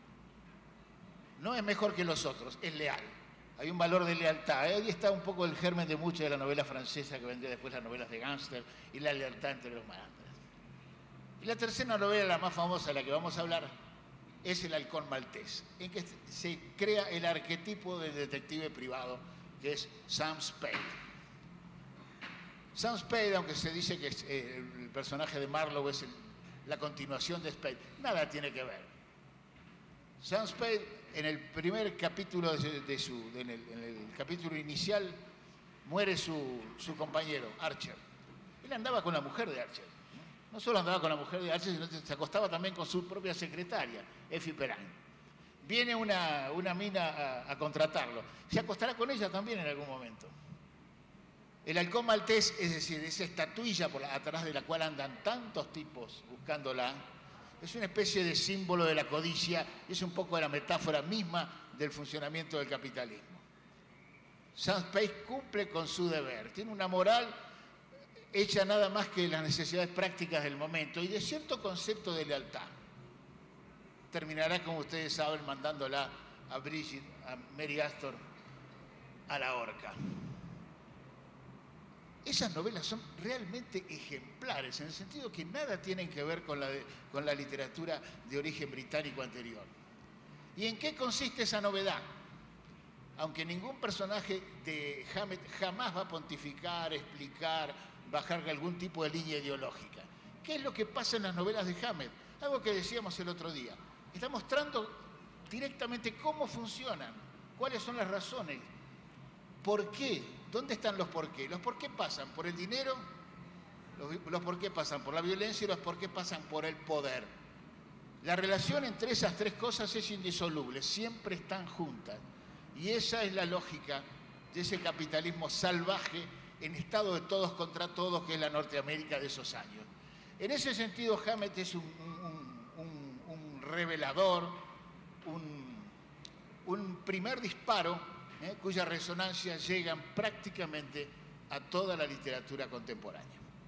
No es mejor que los otros, es leal. Hay un valor de lealtad. Ahí está un poco el germen de mucha de la novela francesa que vendría después las novelas de gángster y la lealtad entre los malandros. Y la tercera novela, la más famosa de la que vamos a hablar, es El Halcón Maltés, en que se crea el arquetipo del detective privado, que es Sam Spade. Sam Spade, aunque se dice que el personaje de Marlowe es la continuación de Spade, nada tiene que ver. Sam Spade, en el primer capítulo, en el capítulo inicial, muere su compañero, Archer. Él andaba con la mujer de Archer. No solo andaba con la mujer de Archer, sino que se acostaba también con su propia secretaria, Effie Perrin. Viene una mina a contratarlo. Se acostará con ella también en algún momento. El halcón maltés, es decir, esa estatuilla atrás de la cual andan tantos tipos buscándola, es una especie de símbolo de la codicia, es un poco de la metáfora misma del funcionamiento del capitalismo. Sam Spade cumple con su deber, tiene una moral hecha nada más que las necesidades prácticas del momento y de cierto concepto de lealtad. Terminará, como ustedes saben, mandándola a Bridget, a Mary Astor, a la horca. Esas novelas son realmente ejemplares, en el sentido que nada tienen que ver con la literatura de origen británico anterior. ¿Y en qué consiste esa novedad? Aunque ningún personaje de Hammett jamás va a pontificar, explicar, bajar algún tipo de línea ideológica. ¿Qué es lo que pasa en las novelas de Hammett? Algo que decíamos el otro día. Está mostrando directamente cómo funcionan, cuáles son las razones, por qué, dónde están los por qué. Los por qué pasan por el dinero, los por qué pasan por la violencia y los por qué pasan por el poder. La relación entre esas tres cosas es indisoluble, siempre están juntas. Y esa es la lógica de ese capitalismo salvaje en estado de todos contra todos, que es la Norteamérica de esos años. En ese sentido, Hammett es un revelador, un primer disparo, cuya resonancia llegan prácticamente a toda la literatura contemporánea.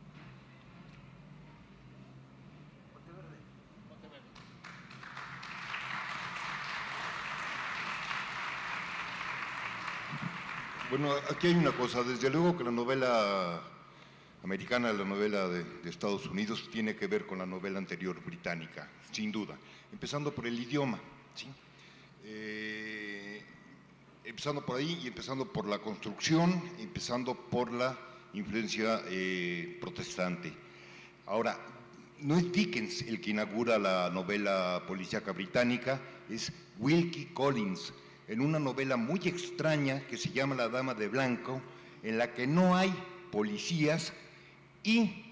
Bueno, aquí hay una cosa. Desde luego que la novela americana, la novela de Estados Unidos, tiene que ver con la novela anterior británica, sin duda. Empezando por el idioma, ¿sí? Empezando por ahí y empezando por la construcción, empezando por la influencia protestante. Ahora, no es Dickens el que inaugura la novela policíaca británica, es Wilkie Collins, en una novela muy extraña que se llama La Dama de Blanco, en la que no hay policías y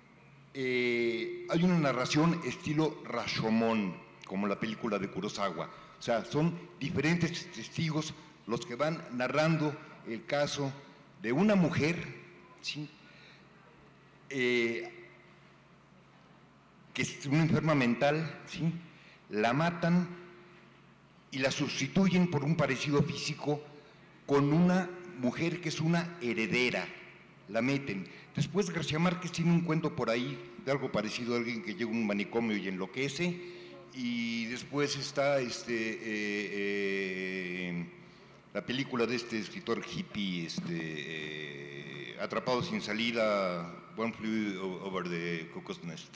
hay una narración estilo Rashomon, como la película de Kurosawa. O sea, son diferentes testigos los que van narrando el caso de una mujer, ¿sí? Que es una enferma mental, ¿sí? La matan y la sustituyen por un parecido físico con una mujer que es una heredera, la meten. Después García Márquez tiene un cuento por ahí de algo parecido a alguien que llega a un manicomio y enloquece, y después está la película de este escritor hippie, Atrapado sin salida, One Flew Over the Cuckoo's Nest.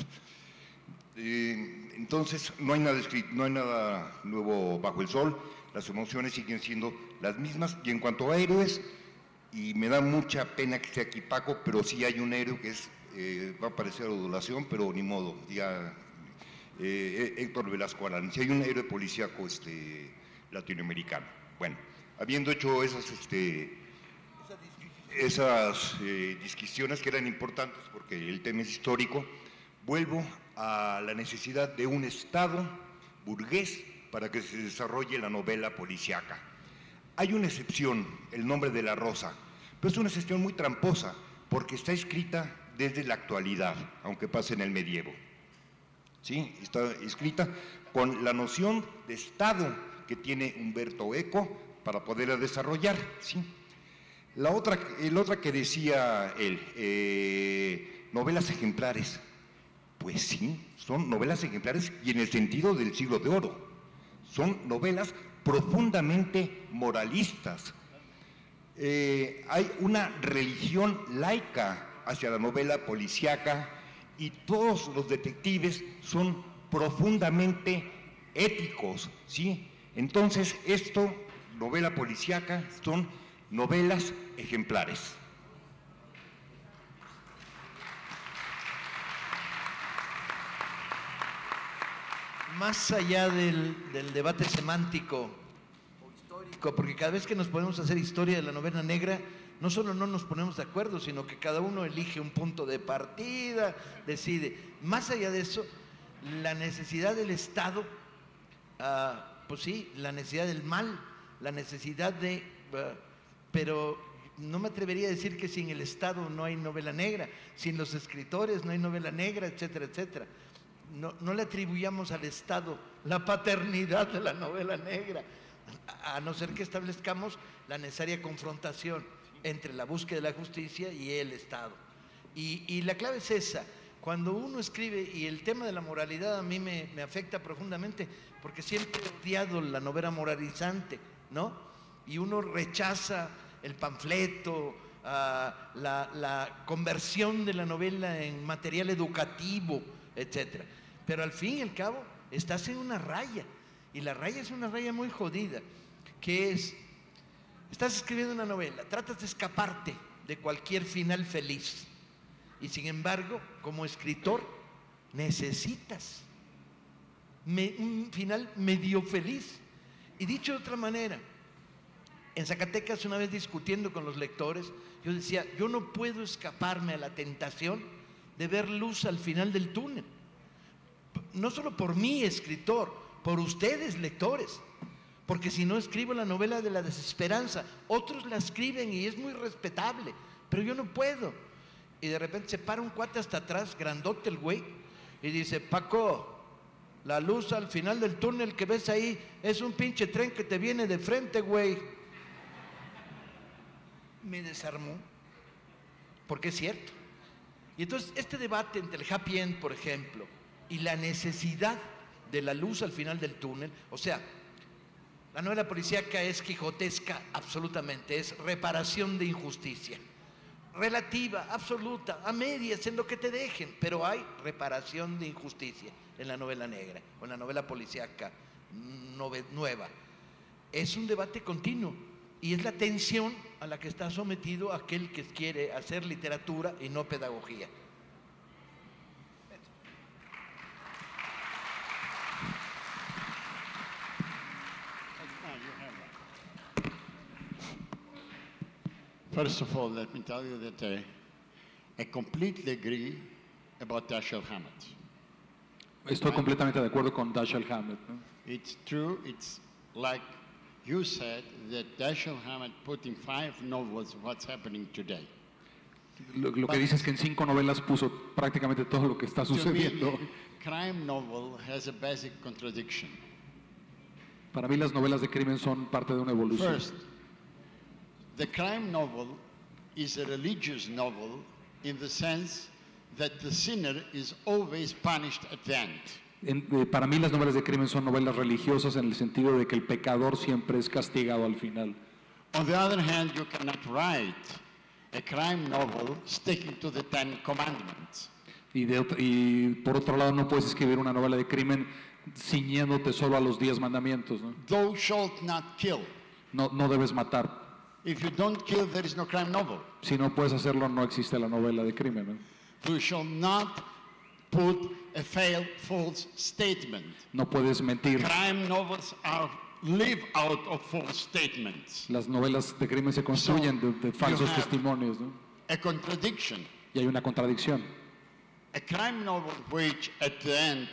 Entonces no hay nada nuevo bajo el sol, las emociones siguen siendo las mismas. Y en cuanto a héroes, y me da mucha pena que esté aquí Paco, pero sí hay un héroe que es, va a parecer adulación, pero ni modo, ya Héctor Velasco Arán, si hay un héroe policíaco latinoamericano. Bueno, habiendo hecho esas disquisiciones que eran importantes porque el tema es histórico, vuelvo a la necesidad de un Estado burgués para que se desarrolle la novela policíaca. Hay una excepción, El nombre de la rosa, pero es una excepción muy tramposa porque está escrita desde la actualidad, aunque pase en el medievo. ¿Sí? Está escrita con la noción de Estado que tiene Humberto Eco para poderla desarrollar. ¿Sí? La otra que decía él, novelas ejemplares. Pues sí, son novelas ejemplares y en el sentido del siglo de oro. Son novelas profundamente moralistas. Hay una religión laica hacia la novela policíaca y todos los detectives son profundamente éticos, ¿sí? Entonces, novela policíaca, son novelas ejemplares. Más allá del debate semántico o histórico, porque cada vez que nos ponemos a hacer historia de la novela negra, no solo no nos ponemos de acuerdo, sino que cada uno elige un punto de partida, decide. Más allá de eso, la necesidad del Estado, pues sí, la necesidad del mal, la necesidad pero no me atrevería a decir que sin el Estado no hay novela negra, sin los escritores no hay novela negra, etcétera, etcétera. No le atribuyamos al Estado la paternidad de la novela negra, a no ser que establezcamos la necesaria confrontación entre la búsqueda de la justicia y el Estado. Y la clave es esa. Cuando uno escribe, y el tema de la moralidad a mí me afecta profundamente, porque siempre he odiado la novela moralizante, ¿no? Y uno rechaza el panfleto, la conversión de la novela en material educativo, etcétera. Pero al fin y al cabo estás en una raya Y la raya es una raya muy jodida, que es, estás escribiendo una novela, tratas de escaparte de cualquier final feliz. Y sin embargo, como escritor, necesitas un final medio feliz. Y dicho de otra manera, en Zacatecas, una vez discutiendo con los lectores, yo decía, yo no puedo escaparme a la tentación de ver luz al final del túnel. No solo por mí, escritor, por ustedes, lectores. Porque si no escribo la novela de la desesperanza, otros la escriben y es muy respetable, pero yo no puedo. Y de repente se para un cuate hasta atrás, grandote el güey, y dice, Paco, la luz al final del túnel que ves ahí es un pinche tren que te viene de frente, güey. Me desarmó, porque es cierto. Y entonces este debate entre el happy end, por ejemplo, y la necesidad de la luz al final del túnel, o sea, la novela policíaca es quijotesca absolutamente, es reparación de injusticia, relativa, absoluta, a medias, en lo que te dejen, pero hay reparación de injusticia en la novela negra o en la novela policíaca nueva. Es un debate continuo y es la tensión a la que está sometido aquel que quiere hacer literatura y no pedagogía. First of all, let me tell you that I completely agree about Dashiell Hammett. Estoy completamente de acuerdo con Dashiell Hammett, ¿no? It's true, it's like you said, that Dashiell Hammett put in 5 novels what's happening today. Lo que dice es que en 5 novelas puso prácticamente todo lo que está sucediendo. To me, crime novel has a basic contradiction. Para mí las novelas de crimen son parte de una evolución. First, the crime novel is a religious novel in the sense that the sinner is always punished at the end. Para mí las novelas de crimen son novelas religiosas en el sentido de que el pecador siempre es castigado al final. On the other hand, you cannot write a crime novel sticking to the 10 commandments. Y por otro lado no puedes escribir una novela de crimen ciñéndote solo a los 10 mandamientos, ¿no? Thou shalt not kill. No debes matar. If you don't kill, there is no crime novel. Si no puedes hacerlo, no existe la novela de crimen, ¿no? You shall not put a false statement. No puedes mentir. Crime novels live out of false statements. Las novelas de crimen se construyen de falsos testimonios, ¿no? A contradiction. Y hay una contradicción. A crime novel which at the end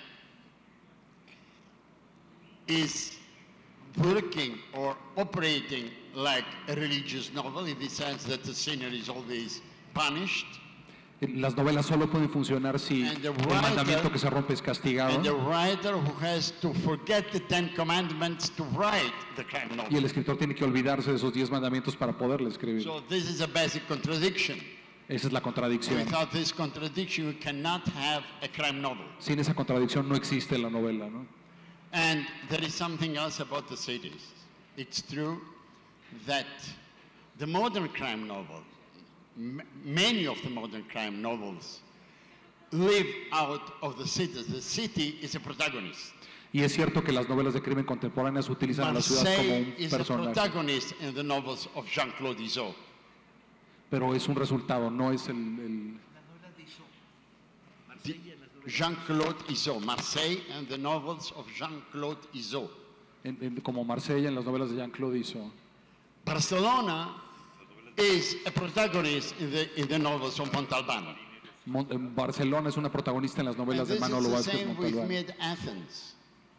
is working or operating like a religious novel in the sense that the sinner is always punished. Las novelas solo pueden funcionar si el mandamiento que se rompe es castigado. And the writer who has to forget the 10 commandments to write the crime novel. Y el escritor tiene que olvidarse de esos 10 mandamientos para poderle escribir. So this is a basic contradiction. Esa es la contradicción. Without this contradiction, you cannot have a crime novel. Sin esa contradicción no existe la novela, ¿no? And there is something else about the cities. It's true that the modern crime novel, many of the modern crime novels, live out of the cities. The city is a protagonist. Y es cierto que las novelas de crimen contemporáneas utilizan a la ciudad como un Marseille is a personaje. protagonist in the novels of Jean-Claude Izzo. Pero es un resultado, no es el... Jean-Claude Izzo, Marseille and the novels of Jean-Claude Izzo. como Marsella en las novelas de Jean-Claude Izzo. Barcelona is a protagonist in the novels of Montalbán. Barcelona es una protagonista en las novelas de Manolo Vázquez Montalbán. Mid-Athens.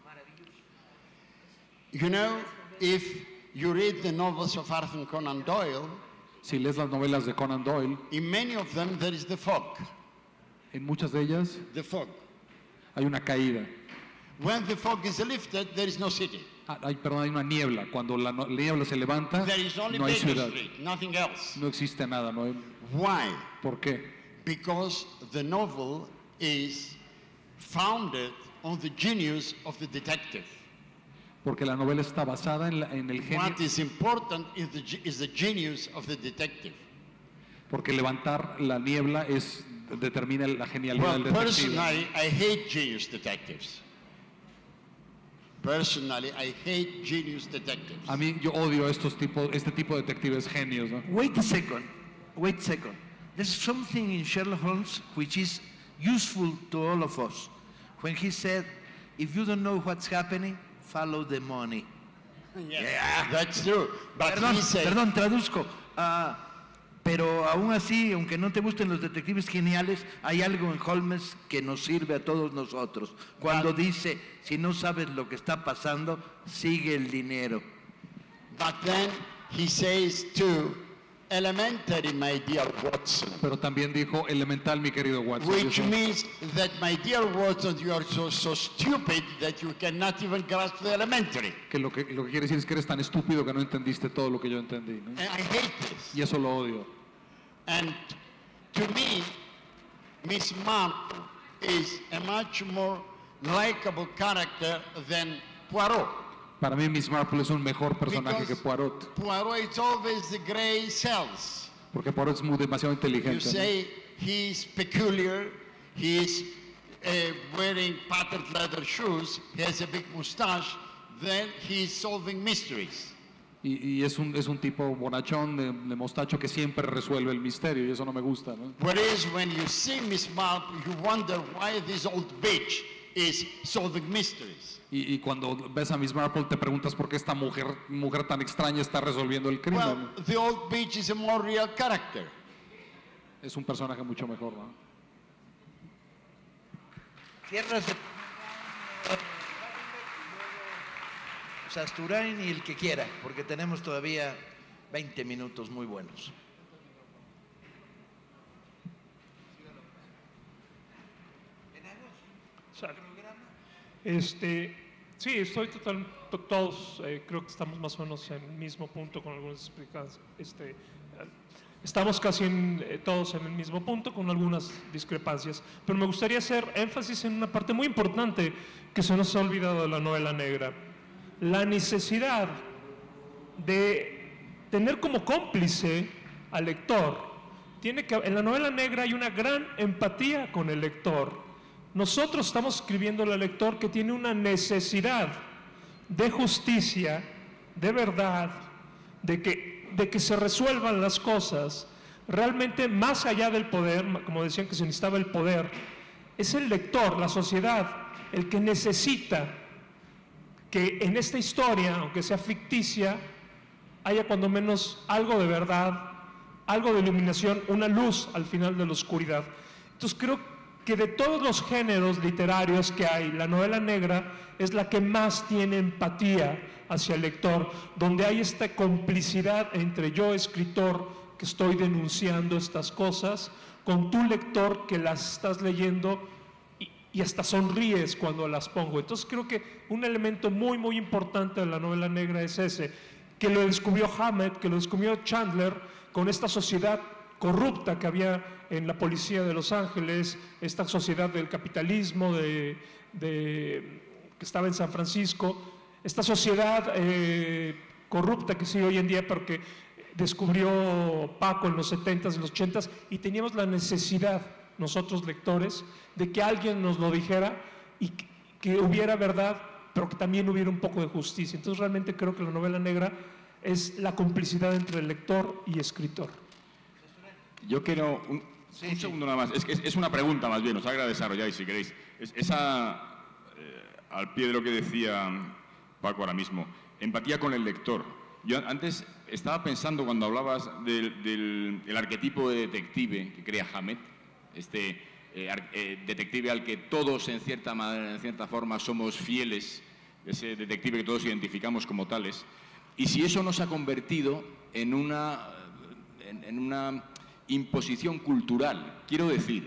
You know, if you read the novels of Arthur Conan Doyle, si lees las novelas de Conan Doyle, in many of them there is the fog. En muchas de ellas The fog. hay una caída. When the fog is lifted, there is no city. Hay una niebla. Cuando la niebla se levanta, There is only no hay Baker ciudad. Street, nothing else. No existe nada. No hay... Why? ¿Por qué? Because the novel is founded on the genius of the detective. Porque la novela está basada en el genio. What is important is the genius of the detective. Porque levantar la niebla determina la genialidad del detective. Personally, I hate genius detectives. Personally, I hate genius detectives. A mí yo odio este tipo de detectives genios, ¿no? Wait a second. There's something in Sherlock Holmes which is useful to all of us. When he said, if you don't know what's happening, follow the money. Yeah, that's true. But Perdón, he said, perdón, traduzco. Pero aún así, aunque no te gusten los detectives geniales, hay algo en Holmes que nos sirve a todos nosotros. Cuando dice, si no sabes lo que está pasando, sigue el dinero. but then he says too, elementary, my dear Watson. Pero también dijo elemental, mi querido Watson. Which Eso- means that, my dear Watson, you are so stupid that you cannot even grasp the elementary. que lo que quiere decir es que eres tan estúpido que no entendiste todo lo que yo entendí, ¿no? And I hate this. Y eso lo odio. And to me, Miss Marple is a much more likable character than Poirot. Para mí Miss Marple es un mejor personaje que Poirot, Poirot is always the gray cells. porque Poirot es demasiado You inteligente, ¿no? say he's peculiar, he's wearing patent leather shoes, he has a big mustache, then he's solving mysteries. Y es un tipo bonachón de mostacho que siempre resuelve el misterio, y eso no me gusta, ¿no? Whereas when you see Miss Marple, you wonder why this old bitch is solving mysteries. Y cuando ves a Miss Marple te preguntas por qué esta mujer tan extraña está resolviendo el crimen. Well, the old bitch is a more real character. Es un personaje mucho mejor, ¿no? Cierras Sasturain y el que quiera, porque tenemos todavía 20 minutos muy buenos. Sí, estoy todos creo que estamos más o menos en el mismo punto con algunas explicaciones. Estamos casi todos en el mismo punto con algunas discrepancias, pero me gustaría hacer énfasis en una parte muy importante que se nos ha olvidado de la novela negra: la necesidad de tener como cómplice al lector. En la novela negra hay una gran empatía con el lector. Nosotros estamos escribiendo al lector que tiene una necesidad de justicia, de verdad, de que se resuelvan las cosas. Realmente, más allá del poder, como decían que se necesitaba el poder, es el lector, la sociedad, el que necesita que en esta historia, aunque sea ficticia, haya cuando menos algo de verdad, algo de iluminación, una luz al final de la oscuridad. Entonces creo que de todos los géneros literarios que hay, la novela negra es la que más tiene empatía hacia el lector, donde hay esta complicidad entre yo, escritor, que estoy denunciando estas cosas, con tu lector que las estás leyendo y hasta sonríes cuando las pongo. Entonces creo que un elemento muy, muy importante de la novela negra es ese, que lo descubrió Hammett, que lo descubrió Chandler, con esta sociedad corrupta que había en la policía de Los Ángeles, esta sociedad del capitalismo que estaba en San Francisco, esta sociedad corrupta que sigue hoy en día, pero que descubrió Paco en los 70s y los 80s, y teníamos la necesidad, nosotros lectores, de que alguien nos lo dijera y que hubiera verdad, pero que también hubiera un poco de justicia. Entonces realmente creo que la novela negra es la complicidad entre el lector y escritor. Yo quiero un segundo nada más. Es una pregunta más bien, os haga desarrollar si queréis. Al pie de lo que decía Paco ahora mismo, empatía con el lector. Yo antes estaba pensando cuando hablabas del arquetipo de detective que crea Hammett, detective al que todos en cierta forma somos fieles, ese detective que todos identificamos como tales, y si eso nos ha convertido en una imposición cultural. Quiero decir,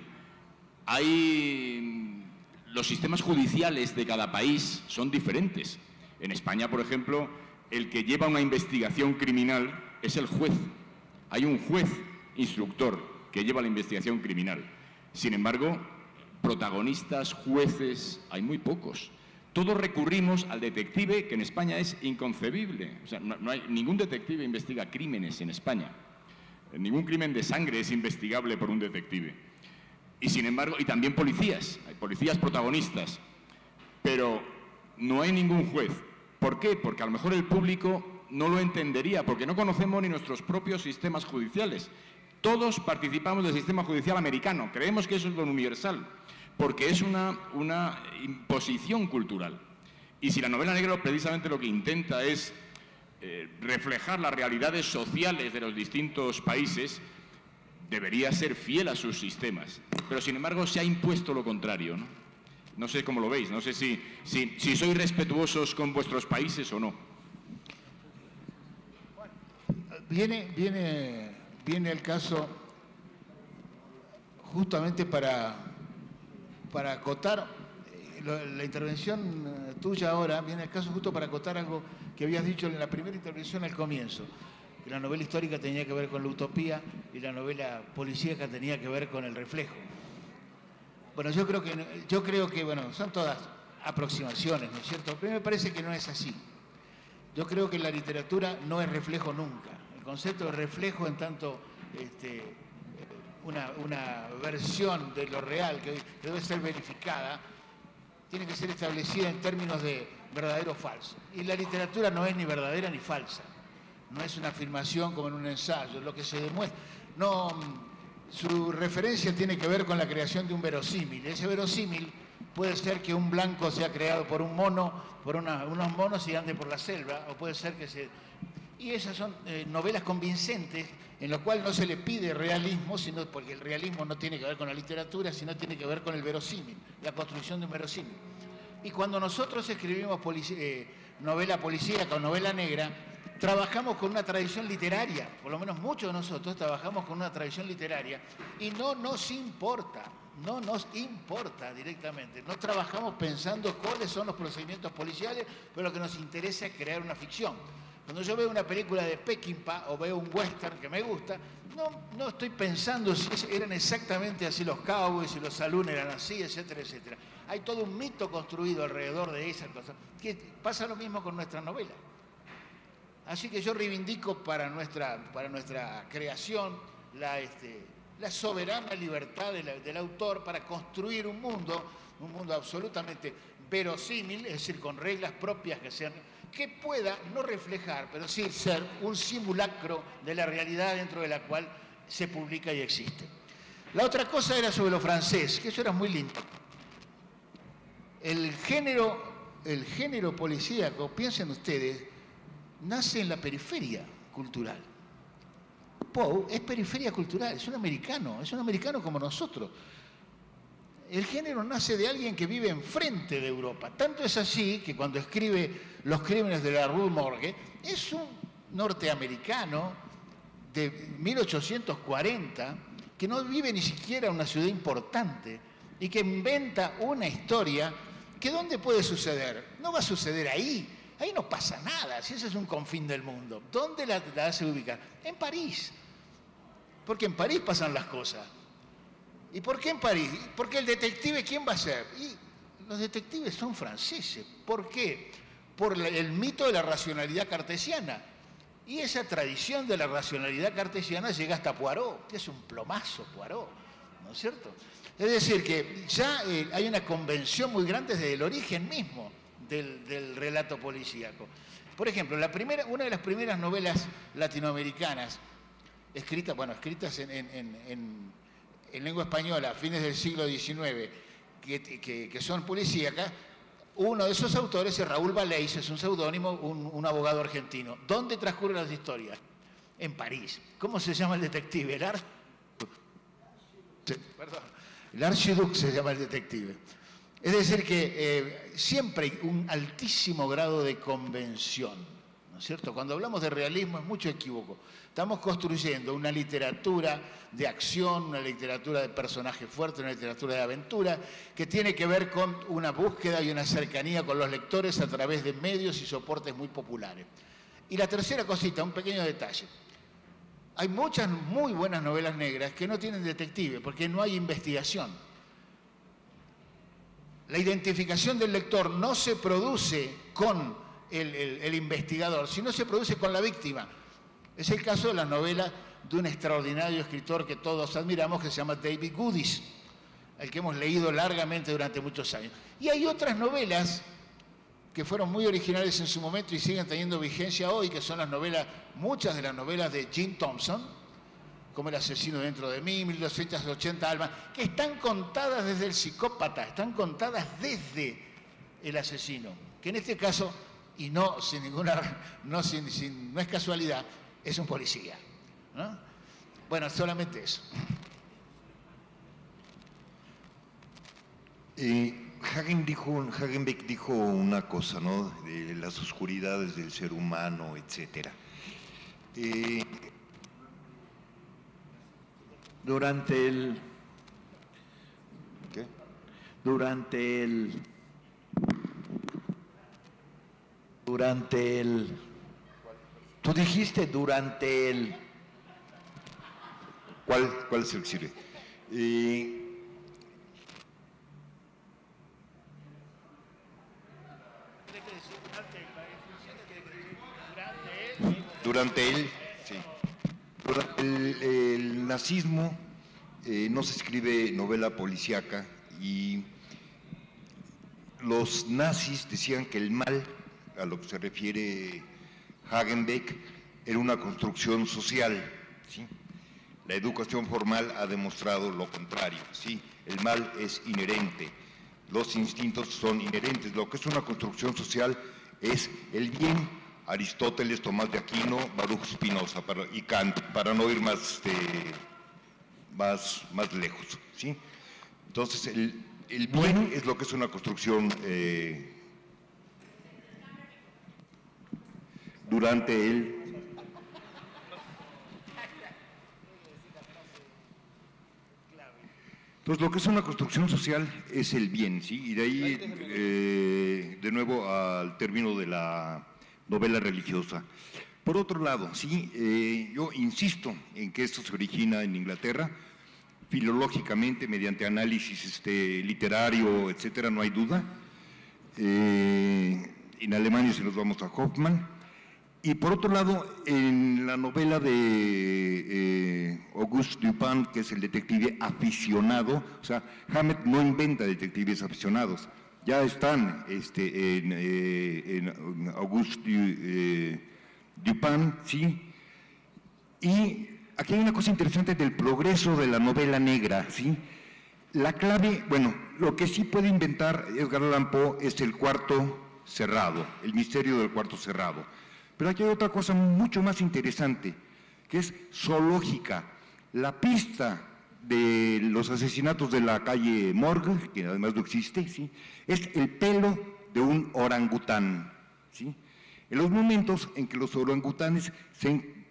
los sistemas judiciales de cada país son diferentes. En España, por ejemplo, el que lleva una investigación criminal es el juez. Hay un juez instructor que lleva la investigación criminal. Sin embargo, protagonistas, jueces, hay muy pocos. Todos recurrimos al detective, que en España es inconcebible. O sea, no hay ningún detective investiga crímenes en España. Ningún crimen de sangre es investigable por un detective. Y sin embargo, y también policías, hay policías protagonistas. Pero no hay ningún juez. ¿Por qué? Porque a lo mejor el público no lo entendería, porque no conocemos ni nuestros propios sistemas judiciales. Todos participamos del sistema judicial americano, creemos que eso es lo universal, porque es una imposición cultural. Y si la novela negra precisamente lo que intenta es reflejar las realidades sociales de los distintos países, debería ser fiel a sus sistemas. Pero sin embargo se ha impuesto lo contrario, ¿no? No sé cómo lo veis, no sé si sois respetuosos con vuestros países o no. Viene el caso justamente para acotar la intervención tuya ahora, viene el caso justo para acotar algo que habías dicho en la primera intervención al comienzo, que la novela histórica tenía que ver con la utopía y la novela policíaca tenía que ver con el reflejo. Bueno, yo creo que bueno, son todas aproximaciones, ¿no es cierto? Pero me parece que no es así. Yo creo que la literatura no es reflejo nunca. El concepto de reflejo, en tanto una versión de lo real que debe ser verificada, tiene que ser establecida en términos de verdadero o falso. Y la literatura no es ni verdadera ni falsa. No es una afirmación como en un ensayo. Lo que se demuestra... Su referencia tiene que ver con la creación de un verosímil. Ese verosímil puede ser que un blanco sea creado por un mono, por unos monos y ande por la selva, o puede ser que se... Y esas son novelas convincentes en las cuales no se le pide realismo, sino porque el realismo no tiene que ver con la literatura, sino tiene que ver con el verosímil, la construcción de un verosímil. Y cuando nosotros escribimos novela policíaca o novela negra, trabajamos con una tradición literaria, por lo menos muchos de nosotros trabajamos con una tradición literaria y no nos importa directamente. No trabajamos pensando cuáles son los procedimientos policiales, pero lo que nos interesa es crear una ficción. Cuando yo veo una película de Peckinpah o veo un western que me gusta, no estoy pensando si eran exactamente así los cowboys y los saloons eran así, etcétera, etcétera. Hay todo un mito construido alrededor de esas cosas, que pasa lo mismo con nuestra novela. Así que yo reivindico para nuestra creación la soberana libertad del autor para construir un mundo absolutamente verosímil, es decir, con reglas propias que pueda no reflejar, pero sí ser un simulacro de la realidad dentro de la cual se publica y existe. La otra cosa era sobre lo francés, que eso era muy lindo. El género policíaco, piensen ustedes, nace en la periferia cultural. Poe es periferia cultural, es un americano como nosotros. El género nace de alguien que vive enfrente de Europa. Tanto es así que cuando escribe Los crímenes de la Rue Morgue, es un norteamericano de 1840 que no vive ni siquiera en una ciudad importante y que inventa una historia que ¿dónde puede suceder? No va a suceder ahí. Ahí no pasa nada, si ese es un confín del mundo. ¿Dónde la hace ubicar? En París. Porque en París pasan las cosas. ¿Y por qué en París? Porque el detective, ¿quién va a ser? Y los detectives son franceses. ¿Por qué? Por el mito de la racionalidad cartesiana. Y esa tradición de la racionalidad cartesiana llega hasta Poirot, que es un plomazo Poirot, ¿no es cierto? Es decir, que ya hay una convención muy grande desde el origen mismo del relato policíaco. Por ejemplo, una de las primeras novelas latinoamericanas, escritas en lengua española a fines del siglo XIX, que son policíacas, uno de esos autores es Raúl Valeix, es un seudónimo, un abogado argentino. ¿Dónde transcurren las historias? En París. ¿Cómo se llama el detective? El archiduc se llama el detective. Es decir, que siempre hay un altísimo grado de convención, ¿no es cierto? Cuando hablamos de realismo es mucho equívoco. Estamos construyendo una literatura de acción, una literatura de personaje fuerte, una literatura de aventura, que tiene que ver con una búsqueda y una cercanía con los lectores a través de medios y soportes muy populares. Y la tercera cosita, un pequeño detalle. Hay muchas muy buenas novelas negras que no tienen detective, porque no hay investigación. La identificación del lector no se produce con el investigador, sino se produce con la víctima. Es el caso de las novelas de un extraordinario escritor que todos admiramos, que se llama David Goodis, al que hemos leído largamente durante muchos años. Y hay otras novelas que fueron muy originales en su momento y siguen teniendo vigencia hoy, que son las novelas, muchas de las novelas de Jim Thompson, como El asesino dentro de mí, 1280 almas, que están contadas desde el psicópata, están contadas desde el asesino, que en este caso, y no sin ninguna, no es casualidad, es un policía, ¿no? Bueno, solamente eso. Hagenbeck dijo una cosa, ¿no? De las oscuridades del ser humano, etcétera. Durante el... ¿Qué? Durante el... Tú dijiste durante el... ¿Cuál es el que sirve? Durante el nazismo no se escribe novela policíaca y los nazis decían que el mal, a lo que se refiere Hagenbeck, era una construcción social, ¿sí? La educación formal ha demostrado lo contrario, ¿sí? El mal es inherente, los instintos son inherentes, lo que es una construcción social es el bien. Aristóteles, Tomás de Aquino, Baruch Spinoza y Kant, para no ir más lejos, ¿sí? Entonces, el bien es lo que es una construcción durante el... Entonces, lo que es una construcción social es el bien, ¿sí? Y de ahí, de nuevo, al término de la novela religiosa. Por otro lado, sí, yo insisto en que esto se origina en Inglaterra, filológicamente, mediante análisis literario, etcétera, no hay duda. En Alemania, si nos vamos a Hoffmann. Y por otro lado, en la novela de Auguste Dupin, que es el detective aficionado, o sea, Hammett no inventa detectives aficionados, ya están en Auguste Dupin, ¿sí? Y aquí hay una cosa interesante del progreso de la novela negra, ¿sí? La clave, bueno, lo que sí puede inventar Edgar Allan Poe es el cuarto cerrado, el misterio del cuarto cerrado. Pero aquí hay otra cosa mucho más interesante, que es zoológica. La pista de los asesinatos de la calle Morgue, que además no existe, ¿sí? Es el pelo de un orangután, ¿sí? En los momentos en que los orangutanes se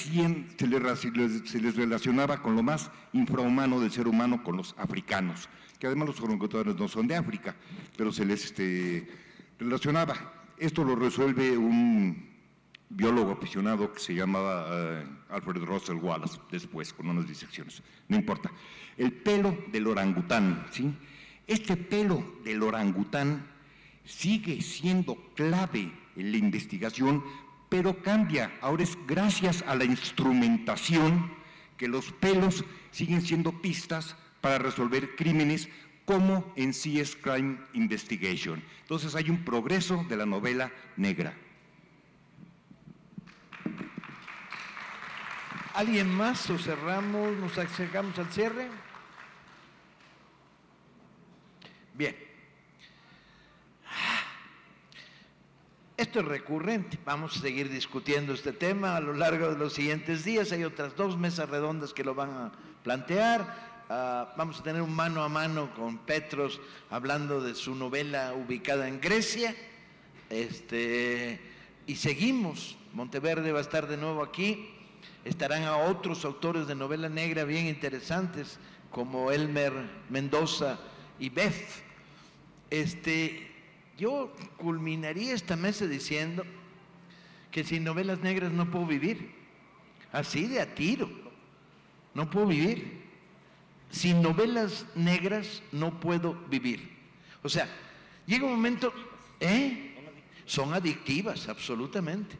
les relacionaba con lo más infrahumano del ser humano, con los africanos, que además los orangutanes no son de África, pero se les relacionaba. Esto lo resuelve un biólogo aficionado que se llamaba Alfred Russel Wallace, después, con unas disecciones, no importa. El pelo del orangután, ¿sí? Este pelo del orangután sigue siendo clave en la investigación, pero cambia. Ahora es gracias a la instrumentación que los pelos siguen siendo pistas para resolver crímenes, como en CS Crime Investigation. Entonces hay un progreso de la novela negra. ¿Alguien más o cerramos, nos acercamos al cierre? Bien. Esto es recurrente, vamos a seguir discutiendo este tema a lo largo de los siguientes días, hay otras 2 mesas redondas que lo van a plantear, vamos a tener un mano a mano con Petros hablando de su novela ubicada en Grecia, y seguimos, Monteverde va a estar de nuevo aquí, estarán a otros autores de novela negra bien interesantes como Elmer Mendoza y Beth. Yo culminaría esta mesa diciendo que sin novelas negras no puedo vivir, así de a tiro, no puedo vivir. Sin novelas negras no puedo vivir. O sea, llega un momento, son adictivas, absolutamente.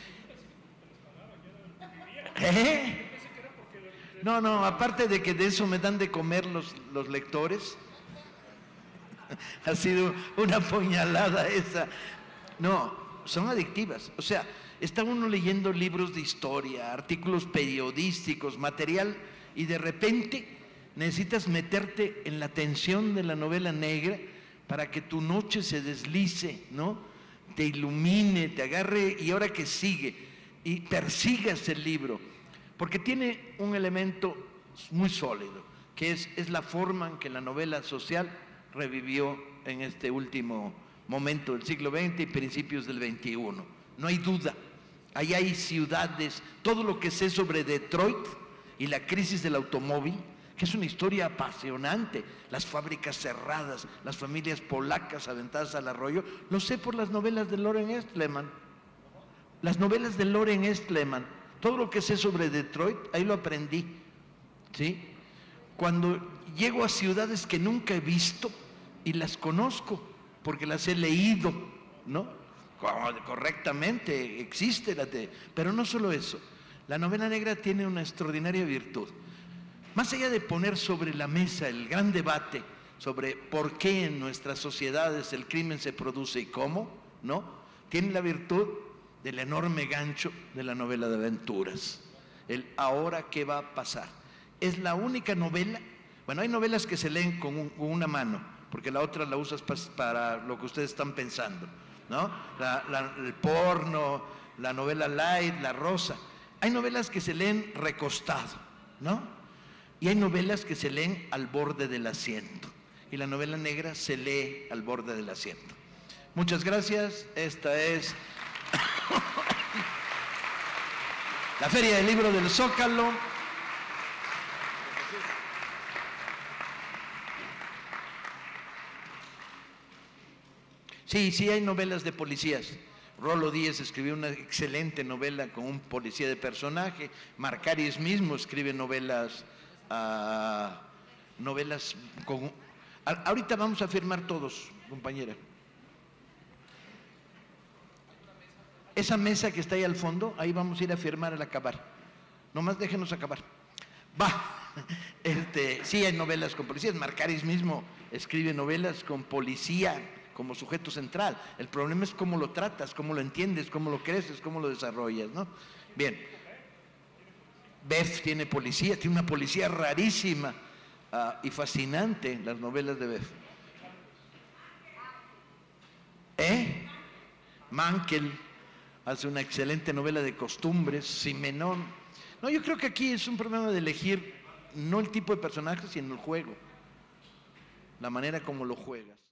No, aparte de que de eso me dan de comer los lectores. Ha sido una puñalada esa. No, son adictivas. O sea, está uno leyendo libros de historia, artículos periodísticos, material, y de repente necesitas meterte en la tensión de la novela negra para que tu noche se deslice, ¿no? Te ilumine, te agarre, y ahora que sigue, y persigas el libro, porque tiene un elemento muy sólido, que es la forma en que la novela social revivió en este último momento del siglo XX y principios del XXI. No hay duda. Ahí hay ciudades, todo lo que sé sobre Detroit y la crisis del automóvil, que es una historia apasionante, las fábricas cerradas, las familias polacas aventadas al arroyo, lo sé por las novelas de Loren Estleman. Las novelas de Loren Estleman, todo lo que sé sobre Detroit, ahí lo aprendí, ¿sí? Cuando llego a ciudades que nunca he visto y las conozco, porque las he leído, ¿no? Correctamente, existe pero no solo eso. La novela negra tiene una extraordinaria virtud. Más allá de poner sobre la mesa el gran debate sobre por qué en nuestras sociedades el crimen se produce y cómo, ¿no? Tiene la virtud del enorme gancho de la novela de aventuras. El ahora qué va a pasar. Es la única novela, bueno, hay novelas que se leen con una mano, porque la otra la usas para lo que ustedes están pensando, ¿no? El porno, la novela light, la rosa. Hay novelas que se leen recostado, ¿no? Y hay novelas que se leen al borde del asiento. Y la novela negra se lee al borde del asiento. Muchas gracias. Esta es la Feria del Libro del Zócalo. Sí, hay novelas de policías. Rolo Díez escribió una excelente novela con un policía de personaje. Marcaris mismo escribe novelas con... Ahorita vamos a firmar todos, compañera. Esa mesa que está ahí al fondo, ahí vamos a ir a firmar al acabar. Nomás déjenos acabar. Sí hay novelas con policías. Marcaris mismo escribe novelas con policía como sujeto central. El problema es cómo lo tratas, cómo lo entiendes, cómo lo creces, cómo lo desarrollas, ¿no? Bien. Beff tiene policía, tiene una policía rarísima y fascinante, las novelas de Beff. Mankel hace una excelente novela de costumbres, Simenón. No, yo creo que aquí es un problema de elegir no el tipo de personaje, sino el juego, la manera como lo juegas.